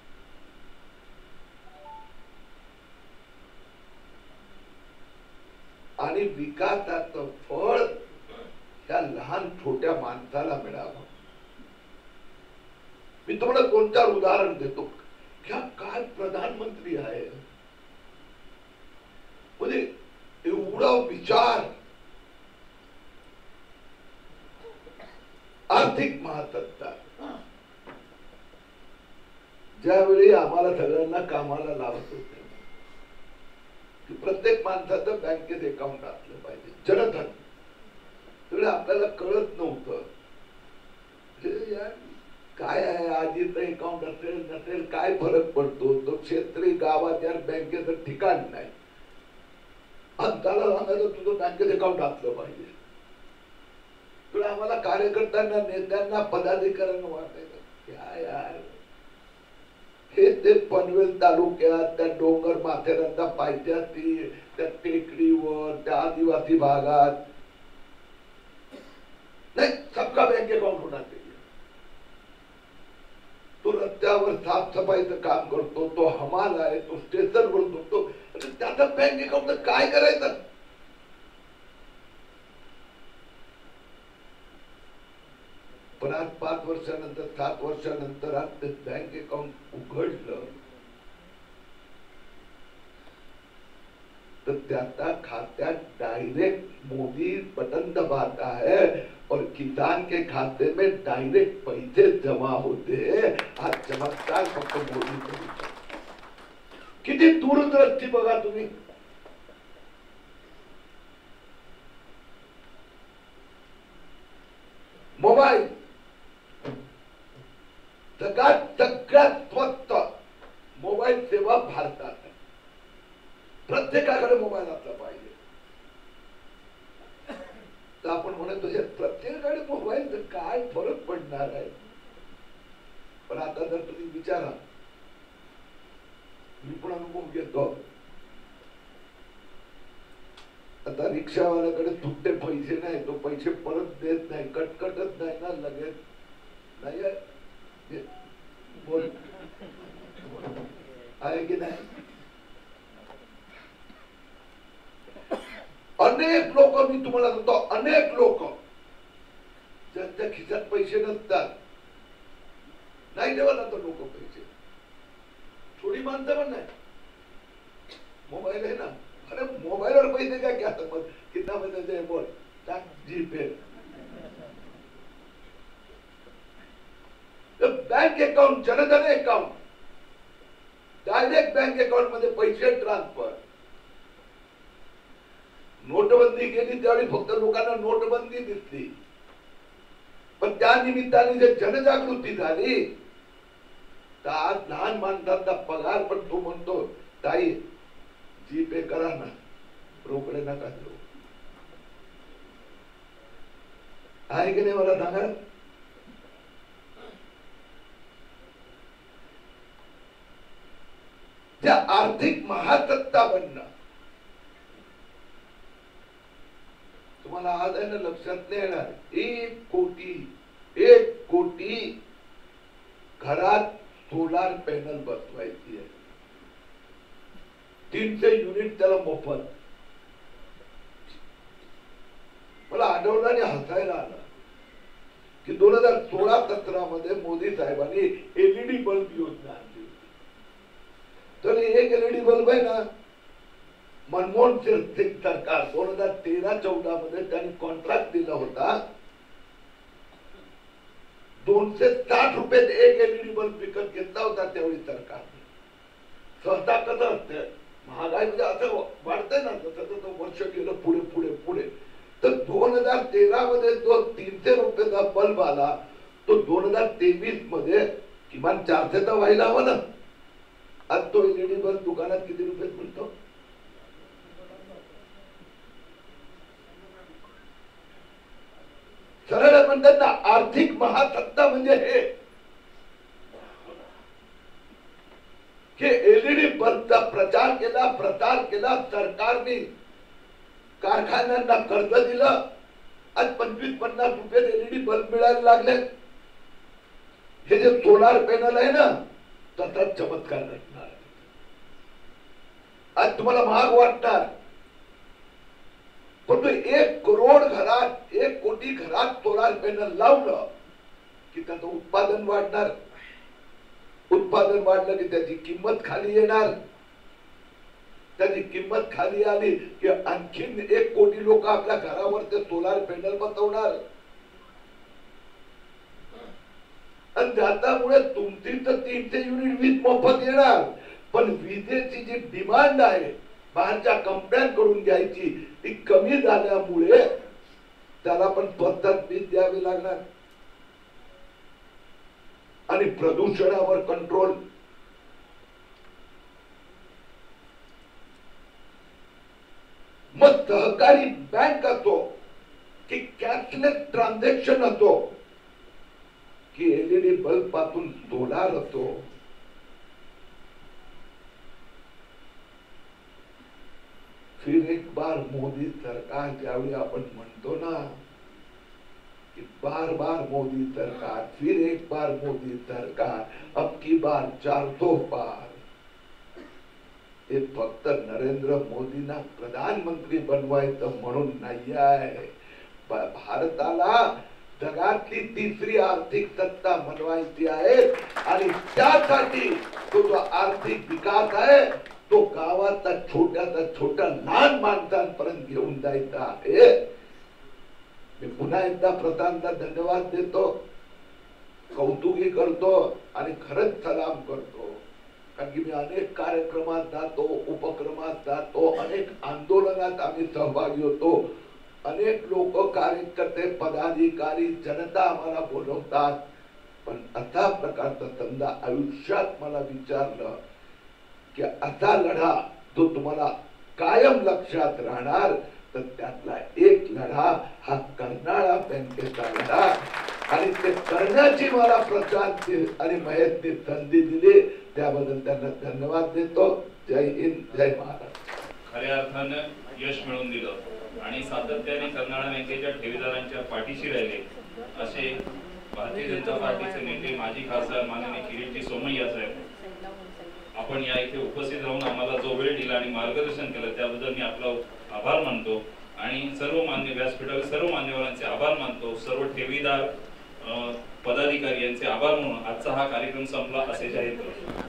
आणि विकासाचं फळ त्या लहान छोट्या माणसाला मिळावं. मी तुम्हाला दोन चार उदाहरण देतो. क्या काय प्रधानमंत्री आहे म्हणजे एवढा विचार. आर्थिक महासत्ता ज्यावेळी आम्हाला सगळ्यांना कामाला लावत होते की प्रत्येक माणसाचं बँकेत अकाउंट असलं पाहिजे, जनधन. तेवढं आपल्याला कळत नव्हतं काय आहे. आजीचं अकाउंट असेल नसेल काय फरक पडतो, तो क्षेत्री गावात या बँकेचं ठिकाण नाही. आणि त्याला सांगायचं तुझं बँकेत अकाउंट असलं पाहिजे. तुला आम्हाला कार्यकर्त्यांना नेत्यांना पदाधिकाऱ्यांना वाटायचं काय यार हे ते पनवेल तालुक्यात त्या डोंगर माथेरानच्या पायथ्याशी त्या टेकडीवर त्या आदिवासी भागात नाही सबका बँक अकाउंट होणार पाहिजे. तो रस्त्यावर साफसफाईचं काम करतो, तो हमाल आहे, तो स्टेशनवर करतो, त्याचा बँक अकाउंट काय करायचं? पण आज पाच वर्षानंतर सात वर्षानंतर आज ते बँक अकाउंट उघडलं तर त्याचा खात्यात डायरेक्ट मोदी बटन दबाता है और किसान के खाते में डायरेक्ट पैसे जमा होते. हा चमत्कार फक्त मोदी करू शकतो. किती दूरदृष्टी बघा तुम्ही. मोबाईल सगळ्यात सगळ्यात स्वस्त मोबाईल सेवा भारतात आहे. प्रत्येकाकडे मोबाईल असला पाहिजे. तर आपण म्हणतो प्रत्येकाकडे मोबाईल काय फरक पडणार आहे. पण आता जर तुम्ही विचारा, मी पण अनुभव घेतो, आता रिक्षावाल्याकडे तुटते पैसे नाही, तो पैसे परत देत नाही, कटकटत नाही ना लगेच, नाही आहे? बोल आहे की नाही? अनेक लोक, मी तुम्हाला सांगतो, अनेक लोक ज्यांच्या खिशात पैसे नसतात, नाही देवा ना तो लोक पैसे, थोडी माणसं पण नाही, मोबाईल आहे ना, अरे मोबाईलवर पैसे काय घ्या, मग कितना पैसे बोल, टाक G Pay, bank account, Jandhan account, direct bank account मध्ये पैसे ट्रान्सफर. नोटबंदी केली त्यावेळी फक्त लोकांना नोटबंदी दिसली, पण त्या निमित्ताने जे जनजागृती झाली, तर आज लहान माणसांचा पगार पण तो म्हणतो, ताई जी पे करा ना, रोकडे नका देऊ. आहे की नाही मला सांगा? त्या आर्थिक महासत्ता बनणं तुम्हाला आज आहे ना लक्षात नाही येणार. एक कोटी एक कोटी घरात सोलार पॅनल बसवायची आहे, तीनशे युनिट त्याला मोफत. मला आढळलं आणि हसायला आलं की दोन हजार सोळा सतरा मध्ये मोदी साहेबांनी एलईडी बल्ब योजना आणली होती. तर एक एलईडी बल्ब आहे ना, मनमोहन सिंग सरकार दोन हजार तेरा चौदा मध्ये त्यांनी कॉन्ट्रॅक्ट दिला होता, दोनशे साठ रुपयात एक एलईडी बल्ब विकत घेतला होता त्यावेळी सरकारने. सहसा कसं असते, महागाई म्हणजे असं वाढतंय ना, तसं तसं वर्ष गेलं पुढे पुढे पुढे, तर दोन हजार तेरा मध्ये जो तीनशे रुपयाचा बल्ब आला, तो दोन हजार तेवीस मध्ये किमान चारशेचा व्हायला हवा ना. आज तो एलईडी बल्ब दुकानात किती रुपयात मिळतो? सरळ म्हणतात ना, आर्थिक महासत्ता म्हणजे हे की एलईडी बल्बचा प्रचार केला, प्रसार केला, सरकारने कारखान्यांना कर्ज दिलं, आज पंचवीस पन्नास रुपयात एलईडी बल्ब मिळायला लागले. हे जे सोलार पॅनल आहे ना, तसाच चमत्कार घडणार. आज तुम्हाला महाग वाटणार, पण एक करोड घरात, एक कोटी घरात सोलार पॅनल लावलं की त्याचं उत्पादन वाढणार. उत्पादन वाढलं की त्याची किंमत खाली येणार. त्याची किंमत खाली आली की आणखीन एक कोटी लोक आपल्या घरावर ते सोलार पॅनल बसवणार. आणि त्याच्यामुळे तुमची तर तीनशे युनिट वीज मोफत येणार, पण विजेची जी डिमांड आहे बाहेरच्या कंपन्यांकडून घ्यायची, ती कमी झाल्यामुळे त्याला पण स्वस्तात वीज द्यावी लागणार. आणि प्रदूषणावर कंट्रोल. मग सहकारी बँक असो की कॅशलेस ट्रान्झॅक्शन असो की एलईडी बल्ब पासून सोलार असो, फिर एक बार मोदी सरकार, ज्यावेळी आपण म्हणतो ना कि बार बार मोदी सरकार, फिर एक बार मोदी सरकार, अब की बार चार सौ पार, हे फक्त नरेंद्र मोदींना प्रधानमंत्री बनवायचं म्हणून नाही आहे. भारताला जगातली तिसरी आर्थिक सत्ता बनवायची आहे, आणि त्यासाठी तो जो आर्थिक विकास आहे तो गावाचा छोट्याचा छोट्या लहान माणसांपर्यंत घेऊन जायचा आहे. मी पुन्हा एकदा प्रधानला धन्यवाद देतो, कौतुकी करतो आणि खरंच सलाम करतो. कारण की मी अनेक कार्यक्रमात जातो, उपक्रमात जातो, अनेक आंदोलनात आम्ही सहभागी होतो. अनेक लोक, कार्यकर्ते, पदाधिकारी, जनता आम्हाला बोलवतात, पण असा प्रकारचा समजा आयुष्यात मला विचारलं की असा लढा जो तुम्हाला कायम लक्षात राहणार, तर त्यातला एक लढा हा कर्नाळा बँकेचा लढा. आणि ते करण्याची मला प्रशांत आणि महेशने संधी दिली, त्याबद्दल त्यांना धन्यवाद देतो. जय हिंद, जय महाराष्ट्र. खऱ्या अर्थानं यश मिळवून दिलं आणि सातत्याने कर्नाळा बँकेच्या ठेवीदारांच्या पाठीशी राहिले असे भारतीय जनता पार्टीचे नेते माजी खासदार माननीय किरीटजी सोमय्या साहेब, आपण या इथे उपस्थित राहून आम्हाला जो वेळ दिला आणि मार्गदर्शन केलं त्याबद्दल मी आपला आभार मानतो आणि सर्व मान्य व्यासपीठावर सर्व मान्यवरांचे आभार मानतो. सर्व ठेवीदार पदाधिकारी यांचे आभार म्हणून आजचा हा कार्यक्रम संपला असे जाहीर करतो.